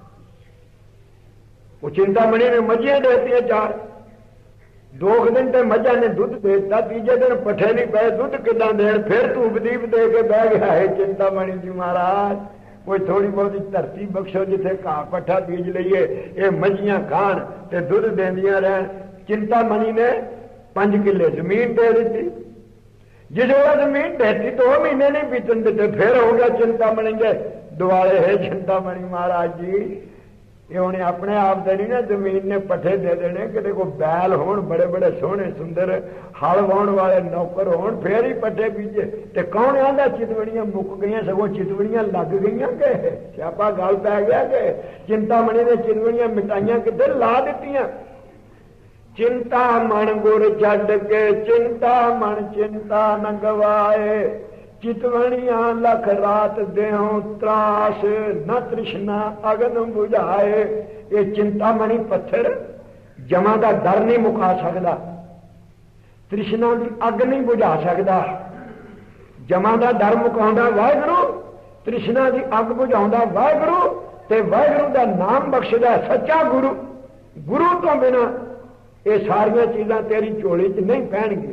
वो चिंतामणि ने मझियां देती चार, दो दिन ते मझा ने दुध देता, तीजे दिन पठे नहीं पे, दुध किदा देन, फिर धूप दीप दे के बह गया है चिंतामणि जी महाराज। कोई थोड़ी बहुत धरती बख्शो जिथे घा पट्ठा बीज लीए, ये मझियां खान ते दुध देंदियां रहन। चिंतामणि ने पांच किले जमीन दे दी। जिस वो जमीन देती दो महीने नहीं बीतन देते, फिर हो गया चिंतामणि के दुआले है चिंतामणि महाराज जी। ये उन्हें अपने आप से नहीं ना जमीन ने पट्ठे दे देने, कि को बैल होन बड़े बड़े सोहने सुंदर, हल वाहन वाले नौकर होन, फिर ही पट्ठे बीजे। ते कौन आंदा चितवड़ियां मुक गई, सगों चितवड़ियां लग गई के स्यापा गल पै गया कि चिंतामणि ने चितवड़ियां मिटाइयां किधर ला दित्तियां। चिंता मन गुर छड़ के चिंता मन चिंता न गवाए चितवनिया लख रात देहो त्रास न तृष्णा अगन बुझाए। ये चिंता मणि पत्थर जमा का डर नहीं मुका सकता, तृष्णा की अग नहीं बुझा सकता। जमा का डर मुकाउंदा वाहिगुरु, तृष्णा की अग बुझाउंदा वाहिगुरु, ते वाहिगुरु का नाम बख्शदा सच्चा गुरु। गुरु तो बिना ये सारिया चीज़ां तेरी झोली च नहीं पैणगे।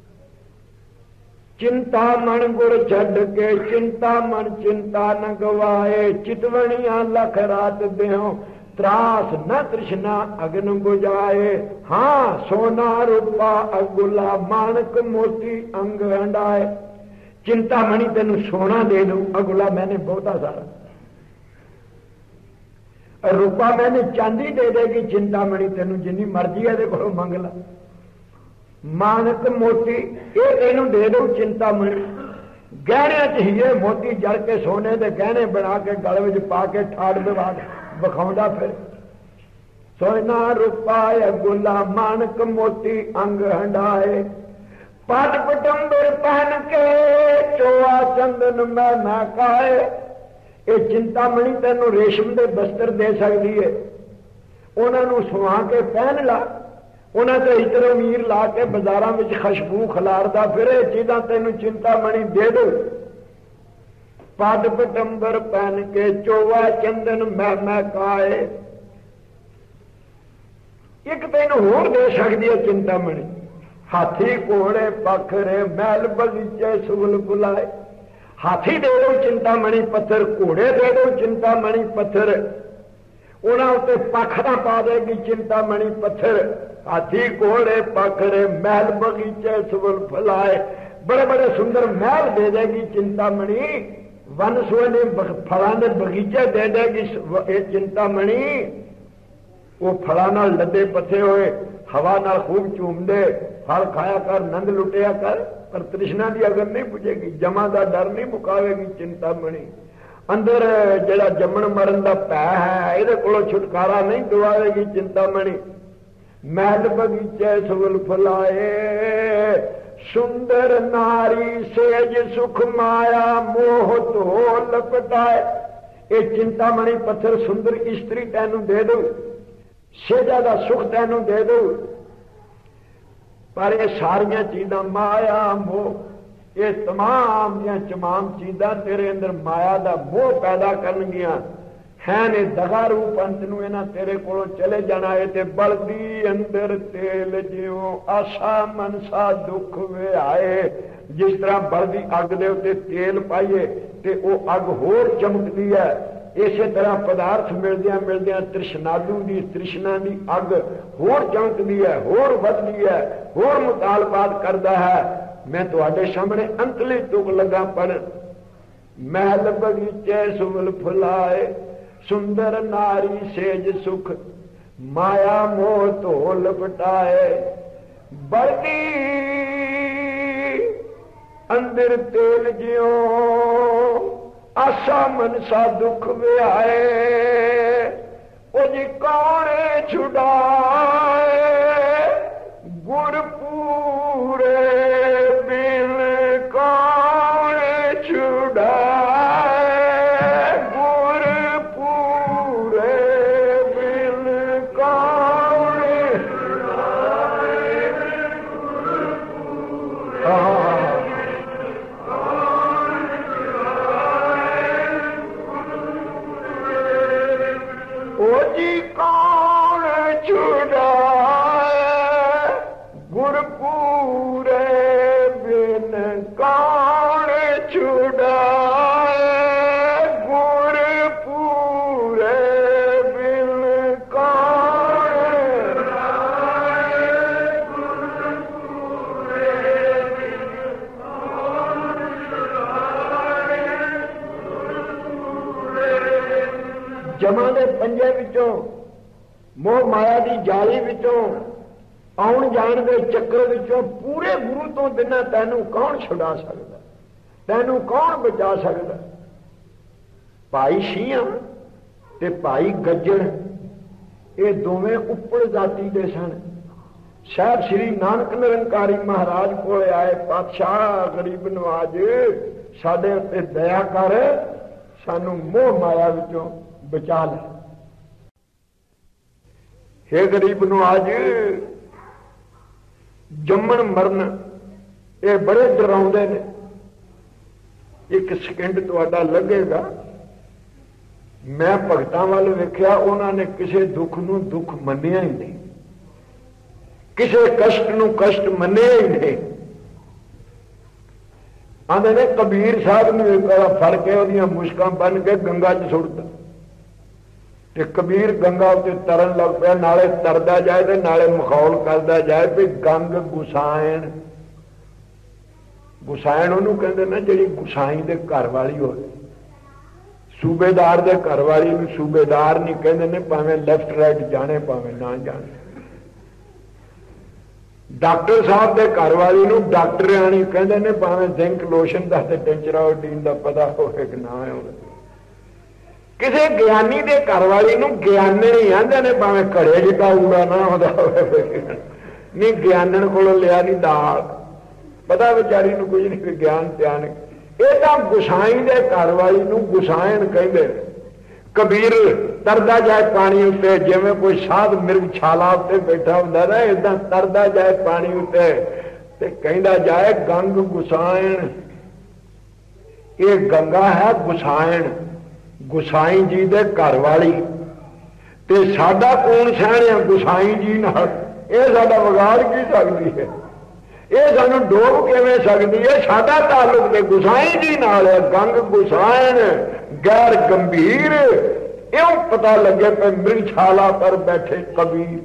चिंता मन गुर छड़ के चिंता मन चिंता न गवाए चितवनिया लख रात देहो त्रास न तृष्णा अग्न बुझाए। हाँ सोना रूपा अगुला मानक मोती अंग हंडाए। चिंता मणि तेन सोना दे दूं, अगुला मैंने बहुता सारा, रूपा मैंने चांदी दे देगी, चिंता मणि तेन जिन्नी मर्जी है को मंग ला। मानक मोती ये तेन दे दो चिंता मणि, गहने चाहिए मोती जड़ के सोने के गहने बना के गल में पा के ठाड़ दवा विखाउंदा फिर। सोना रूपा अगुला मानक मोती अंग हंडाए पट पटंबर पहन के चोआ चंदन मैं ना काए। ये चिंता मणि तेन रेशम के बस्तर दे सकती है, उन्होंने सुहा के पहन ला, उन्होंने इतर अमीर ला के बाजारों में खुशबू खिलारदा फिर ये चीज़ां तेन चिंता मणि दे दो। पट पटंबर पहन के चोवा चंदन मैं मैं काए। एक तेन होर दे सकती है चिंता मणि, हाथी घोड़े पखरे महल बगीचे सुगल बुलाए। हाथी दे दो चिंता मणि पत्थर, घोड़े दे दो चिंता मणि पत्थर, उन्होंने पखरा पा देगी चिंता मणि पत्थर। हाथी घोड़े पखरे महल बगीचे सुगल फैलाए, बड़े बड़े सुंदर महल दे देगी चिंता मणि, वन सुवने फलाने बगीचे दे देगी चिंता मणि। वो फला नाल लदे पथे हुए हवा नाल खूब चूमदे, फल खाया कर नंद लुटिया कर, पर तृष्णा की अगर नहीं बुझेगी, जमा का डर नहीं मुकावेगी चिंता मणि। अंदर जड़ा जमन मरण का भै है ये को छुटकारा नहीं दिवाएगी चिंता मणि। महल बगीचे सुगल फुलाए सुंदर नारी सेज सुख माया मोह तो लपटाए। ये चिंता मणि पत्थर सुंदर स्त्री तेनू दे दो, सेजा का सुख तेनू दे दो, पर ये सारिया चीज़ां माया मोह ये तमाम दियां तमाम चीज़ां तेरे अंदर माया का मोह पैदा करनगियां है ने दगा रूप अंत नूं इन्हां तेरे कोलों चले जाना है। ते बलदी अंदर तेल जिओ आशा मनसा दुख वे आए। जिस तरह बलदी अग दे उत्ते तेल पाइए ते वो अग होर चमकदी है, इस तरह पदार्थ मिलदियां मिलदियां तृष्णालू की तृष्णा की अग होर चमकदी है, होर वधदी है, होर मुतालबात करता है। मैं तुहाडे सामने अंतली तुक लगा पर महल बगीचे सुगल फुलाए सुंदर नारी सेज सुख माया मोह तो लपटाए। बलदी अंदर तेल जियो आशा मनसा दुख वे आए। ओ जी कौन छुड़ाए गुर पूरे बिन कौन छुड़ाए। गुर पूरे बिन कौन ओ जी कौन छुड़ाए गुर पूरे बिन कौन छुड़ाए। गुर पूरे बिन कौन जमा के पंजे विचों मोह माया की जाली विचों आउण जाण के चक्कर विचों पूरे गुरु तो बिना तैनू कौन छुड़ा सकता, तैनू कौन बचा सकता। भाई छियां ते भाई गज्जण ये दोवें उप्पड़ जाति दे सन। साहब श्री नानक निरंकारी महाराज को आए, पातशाह गरीब नवाज साडे उत्ते दया कर, सानू मोह माया विचों बचा ले। हे गरीब नवाज, जम्मन मरन ये बड़े डराउंदे ने, एक सेकंड तुहाडा लगेगा। मैं भगतां वाल वेख्या, उन्होंने किसी दुख नूं दुख मन्निया ही नहीं, किसी कष्ट नूं कष्ट मन्निया ही नहीं। आंदे ने कबीर साहब ने एक बार फड़ के उहदियां मुश्कां बन के गंगा च सुट्टा, ते कबीर गंगा उत्ते तरन लग पिया, नाले तरदा जाए ते नाले मखौल करदा जाए भी गंग गुसाइण। गुसाइण उहनूं कहंदे ने जिहड़ी गुसाई दे घर वाली होवे। सूबेदार दे घर वाली नूं सूबेदार नहीं कहंदे ने, भावें लेफ्ट राइट जाने भावें ना जाने। डॉक्टर साहब दे घर वाली नूं डॉक्टराणी कहंदे ने, भावें जिंक लोशन दा ते टेंचराओडीन दा पता होवे कि ना होवे। किसी ज्ञानी दे घर वाली नूं ज्ञानणी आंदे ने, भावें घड़े जिहा ऊड़ा ना होंदा होवे। नहीं ज्ञानण कोलों लिया नहीं दाल, पता बेचारी नूं कुछ नहीं, विज्ञान त्यान। ये तो गुसाई दे घर वाली नूं गुसाइण कहंदे। कबीर तरदा जाए पानी उत्ते, जिवें कोई साध मिर्ग छाला उत्ते बैठा हुंदा ना, इदां तरदा जाए पानी उत्ते ते कहंदा जाए गंग गुसाइण। ये गंगा है गुसाइण, गुसाई जी दे घर वाली। ते साडा कौन सैणिया गुसाई जी नाल? ये साडा विगाड़ की सकदी है? ये सानू डोब किवें सकदी है? साडा ताल्लुक ते गुसाई जी नाल है। गंग गुसाइण गैर गंभीर, इउं पता लगे पे मृगशाला पर बैठे कबीर।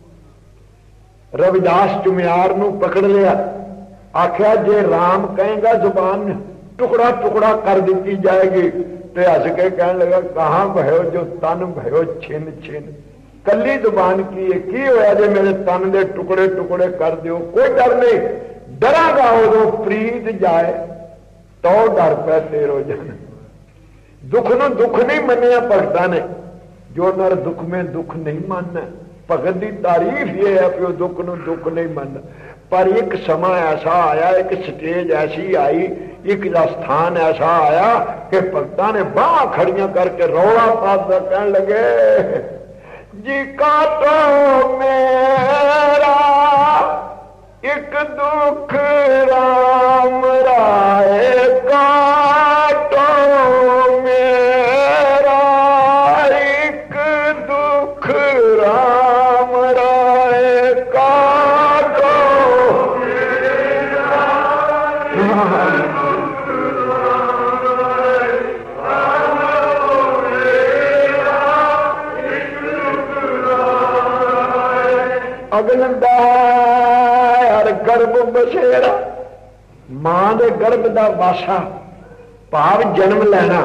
रविदास चुमियार नूं पकड़ लिया, आख्या जे राम कहेगा जुबान टुकड़ा टुकड़ा कर दी जाएगी। ते हस के कहने लगा, कहां भयो जो तन भयो छिन छिन। कली जुबान की है, की होया जे मेरे तन दे टुकड़े टुकड़े कर दियो? कोई डर नहीं, डरांगा उदों प्रीत जाए तो डर पै तेरो जन। दुख नूं दुख नहीं मन्निया भगतां ने, जो नर दुख में दुख नहीं मानना। भगत की तारीफ ये है कि दुख नूं दुख नहीं मानना। पर एक समा ऐसा आया, एक स्टेज ऐसी आई, एक स्थान ऐसा आया कि भगतां ने बाह खड़ियां करके रौला पाता कहने लगे, जी का तो मेरा एक दुख राम राय का तो मेरा एक दुख राम राय का तो मेरा। अगन दार गर्भ बसेरा, मां दे गर्भ दा वासा भाव जन्म लेना।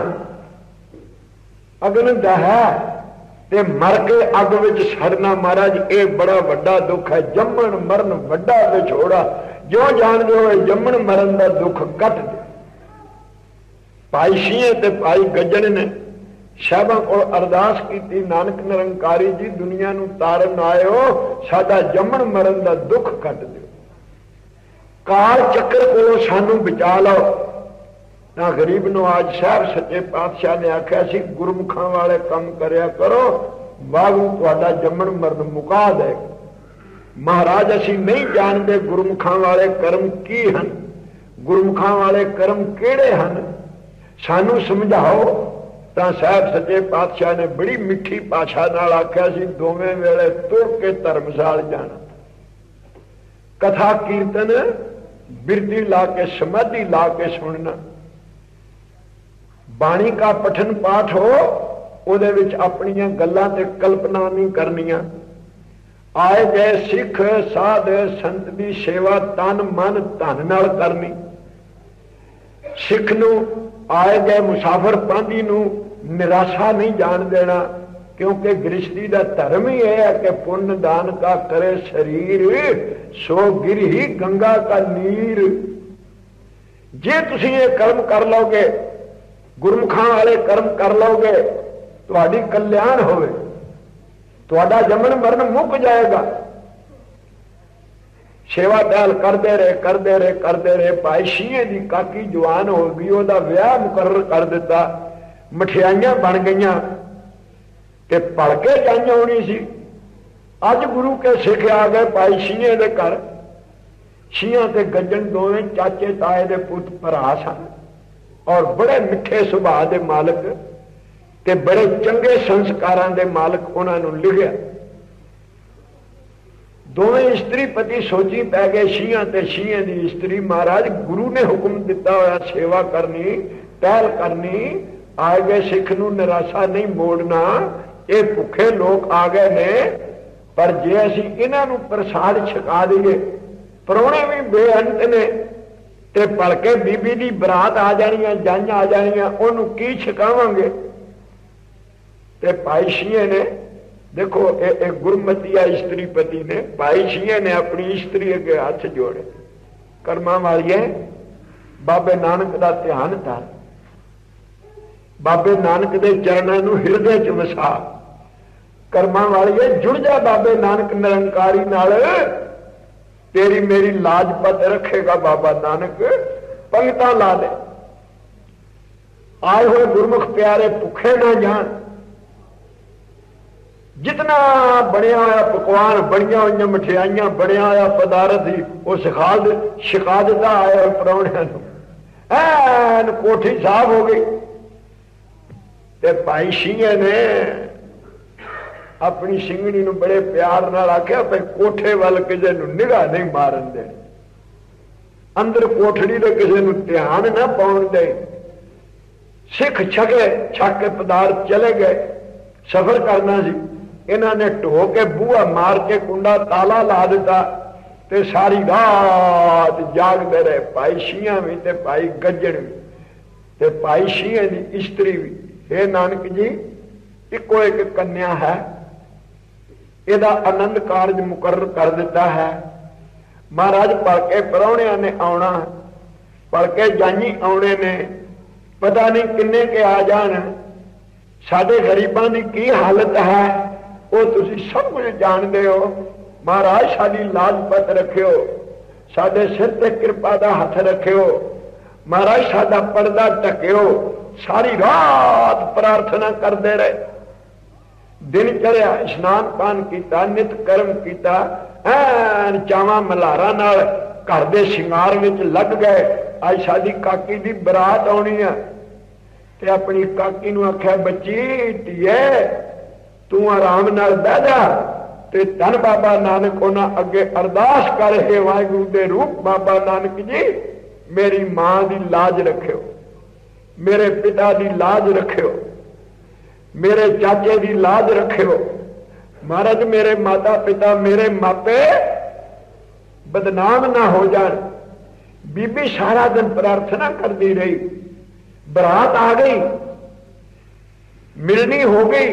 अगन दह ते मर के अग विच सड़ना, महाराज ये बड़ा वड्डा दुख है। जम्मन मरण वड्डा विछोड़ा, जो जान दो जम्मन मरण दा दुख कट दे। भाई सीए ते भाई गजन ने साहबां कोल अरदास की, नानक निरंकारी जी दुनिया नूं तारन आयो, साडा जम्मन मरण दा दुख कट दिओ, काल चक्कर कोलों सानू बचा लो। ना गरीब नवाज साहब सच्चे पातशाह ने आख्या सी, गुरमुखां वाले काम करया करो, वागू तुहाडा जम्मन मरण मुका दे। महाराज असीं नहीं जानते गुरमुखां वाले कर्म की हन, गुरमुखां वाले कर्म किहड़े हन, सानू समझाओ। तो साहब सच्चे पातशाह ने बड़ी मिठी भाषा नाल आख्या सी, दोवें वेले तुर के धर्मशाल जाना, कथा कीर्तन बिरती ला के समाधि ला के सुनना, बाणी का पठन पाठ हो, उहदे विच अपनियां गल्लां ते कल्पना नहीं करनियां। आए गए सिख साध संत की सेवा तन मन धन नाल करनी। सिख नूं आए गए मुसाफर पांधी नूं निराशा नहीं जान देना, क्योंकि गृहस्थी का धर्म ही है कि पुण्य दान का करे शरीर, सो गिर ही गंगा का नीर। जे तुसीं ये कर्म कर लोगे, गुरमुखां वाले कर्म कर लोगे, तुहाडी कल्याण होवे, तुहाडा जमन मरण मुक जाएगा। सेवा टहल करते रहे करते रहे करते रहे। भाई छीए की काकी जवान हो गई, वह विआह मुकर्रर कर दिता, मठियाइयां बन गई, भड़के जाइया होनी सी। अज गुरु के सिख आ गए भाई छीए के घर। छीया ते गज्जन दोवें चाचे ताए दे पुत भरा सन और बड़े मिठे सुभाव के मालक ते बड़े चंगे संस्कारां दे मालक उन्होंने लिखिया। दोवें इस्त्री पति सोची पै गए छीया ते छीए की इस्त्री। महाराज गुरु ने हुक्म दिता होया सेवा करनी, टहल करनी, आ गए सिख नूं निराशा नहीं मोड़ना। ये भुखे लोग आ गए ने, पर जे असी इन्हां नूं प्रसाद छका दईए, परौणे भी बेअंत ने, ते भलके बीबी की बरात आ जानियां, जाइयां आ जानियां, उहनूं की छकावांगे। ते भाई छीए ने देखो ए गुरमतिया स्त्री पति ने, भाई छीए ने अपनी स्त्री अगे हाथ जोड़े, कर्मा वालिए बाबे नानक का ध्यान था, बाबे नानक के चरणों नूं हिरदे च वसा, कर्मा वालिए जुड़ जा बाबे नानक निरंकारी नाल, तेरी मेरी लाजपत रखेगा बाबा नानक। पंगतां ला दे, आए हुए गुरमुख प्यारे भुखे ना जान। जितना बनया होया पकवान, बनिया हुई मठियाइयां, बनया होया पदार्थ ही वो सिखा दे, शिका दिता आए परौणियां नूं। ऐन कोठी साफ हो गई। ते भाई छीए ने अपनी सिंगड़ी नूं बड़े प्यार नाल आख्या, भाई कोठे वाल किसी नूं निगाह नहीं मारन दे, अंदर कोठड़ी दे किसी नूं ध्यान ना पाउण दे। सिख छके छक के पदार्थ चले गए, सफर करना सी। इन्होंने ढो के बूहा मार के कुंडा ताला ला दिता, ते सारी रात जागते रहे भाई छीया भी ते भाई गज्जन भी ते भाई छीए की स्त्री भी। हे नानक जी, इको एक कन्या है, इहदा आनंद कारज मुकर्रर कर दिता है। महाराज भलके परौणियां ने आउणा, भलके जानी आउणे ने, पता नहीं किन्ने के आ जान। साडे गरीबां दी की हालत है वो तुसी सब कुछ जानते हो। महाराज साडी लाजपत रखियो, साडे सिर ते कृपा दा हथ रखियो, महाराज साडा पर्दा ढकियो। सारी रात प्रार्थना करते रहे, दिन चढ़िया स्नान पान किया, नित कर्म किया, ऐन चावां मल्हारां नाल घर दे शिंगार विच लग गए। अज साडी काकी दी बरात आउणी है, ते अपनी काकी नूं आख्या, बच्ची धीए तू आराम नाल बह जा, ते धन बाबा नानक उन्हां अगे अरदास कर, हे वाहिगुरू दे रूप बाबा नानक जी मेरी मां दी लाज रखियो, मेरे पिता दी लाज रखियो, मेरे चाचे दी लाज रखियो। महाराज मेरे माता पिता मेरे मापे बदनाम ना हो जान। बीबी सारा दिन प्रार्थना करती रही। बरात आ गई, मिलनी हो गई,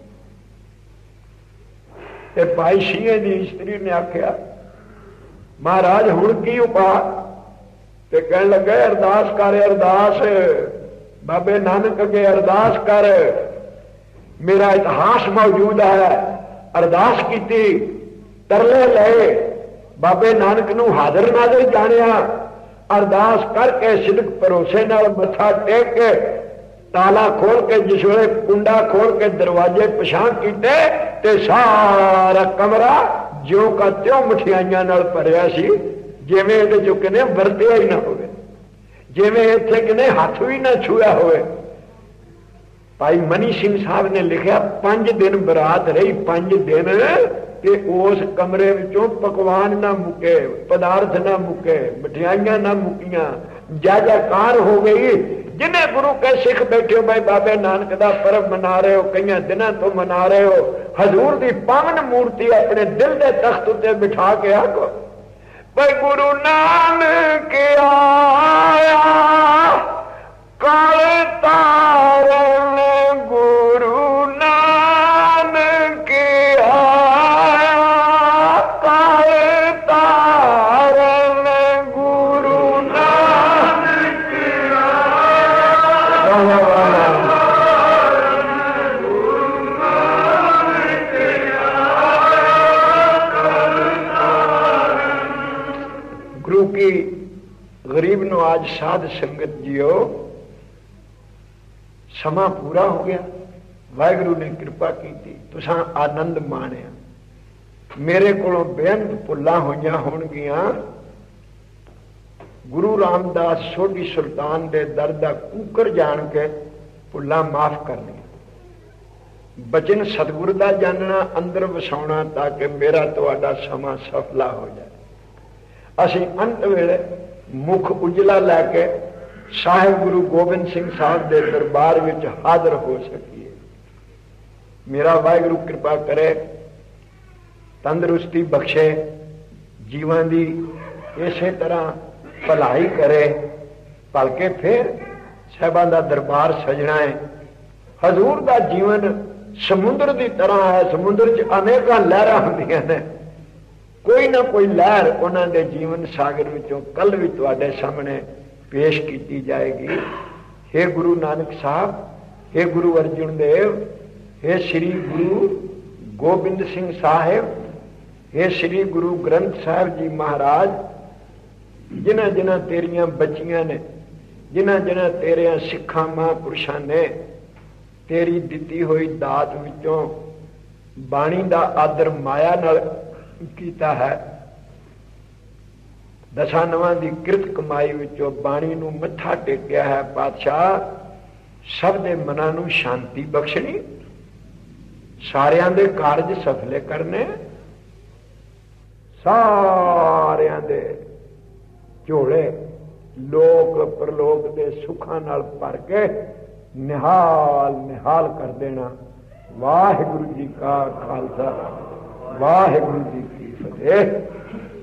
ते भाई छीए की स्त्री ने आख्या, महाराज हुण की उपाय? ते कहन लगे, अरदास कर, अरदास बाबे नानक अगे अरदास कर, मेरा इतिहास मौजूद है। अरदास की, तरले लए, बाबे नानक नूं हाजिर नाजिर जानिया। अरदास करके सिदक भरोसे नाल मत्था टेक के ताला खोल के जिस वे कुंडा खोल के दरवाजे पछाण कीते, ते सारा कमरा ज्यों का त्यों मठियाइयां नाल भरिया सी, जिवें इहदे चों किने वरतिया ही ना होवे, जिवें इत्थे किने हथ भी ना छुआ होवे। भाई मनी सिंह साहब ने लिखा, पांच दिन बरात रही, पांच दिन ते उस कमरे विचों पकवान ना मुके, पदार्थ ना मुके, मिठाइयां ना मुकियां, जय जयकार हो गई। जिन्हें गुरु के सिख बैठे हो, भाई बाबे नानक का पर्व मना रहे हो, कई दिनों तो मना रहे हो, हजूर की पावन मूर्ति अपने दिल के तख्त उत्ते बिठा के आखो, भाई गुरु नानक आया काले तारन, गुरु नानक आया काले तारन, गुरु नानक आया। गुरु की गरीब नवाज साध संगत जियो, समा पूरा हो गया, वाहिगुरु ने कृपा की, तुसां आनंद माणिया। मेरे कोलों बेअंत भुल्लां होईयां होणगियां, गुरु रामदास सोढी सुल्तान दे दर दा कूकर जान के भुल्लां माफ करनियां। बचन सतगुरु दा जानना, अंदर वसाउणा, ताकि मेरा तुहाडा समा सफला हो जाए। असीं अंत वेले मुख उजला लैके साहिब गुरु गोबिंद सिंह साहब के दरबार में हाजिर हो सकिए। मेरा वाहिगुरु कृपा करे, तंदुरुस्ती बख्शे, जीवन की इसे तरह भलाई करे, भलके फिर साहिबां दा दरबार सजना है। हजूर का जीवन समुद्र की तरह है, समुद्र च अनेक लहर होंदियां ने, कोई ना कोई लहर उन्होंने जीवन सागर विचों कल भी तुहाडे सामने पेश की जाएगी। हे गुरु नानक साहब, हे गुरु अर्जुन देव, हे श्री गुरु गोबिंद सिंह साहिब, हे श्री गुरु ग्रंथ साहिब जी महाराज, जिन्हां जिन्हां तेरियां बच्चियां ने, जिन्हां जिन्हां तेरियां सिखां महापुरुषां ने तेरी दिती हुई दात विचों बाणी दा आदर माया नाल कीता है, दसा नवां दी किरत कमाई विचों बाणी नूं मत्था टेकिया है। पातशाह, सब दे मनां नूं शांति बख्शणी, सारियां दे कारज सफले करने, सारियां दे झोले लोक परलोक दे सुखां नाल भर के निहाल निहाल कर देना। वाहिगुरु जी का खालसा, वाहिगुरु जी की फतेह।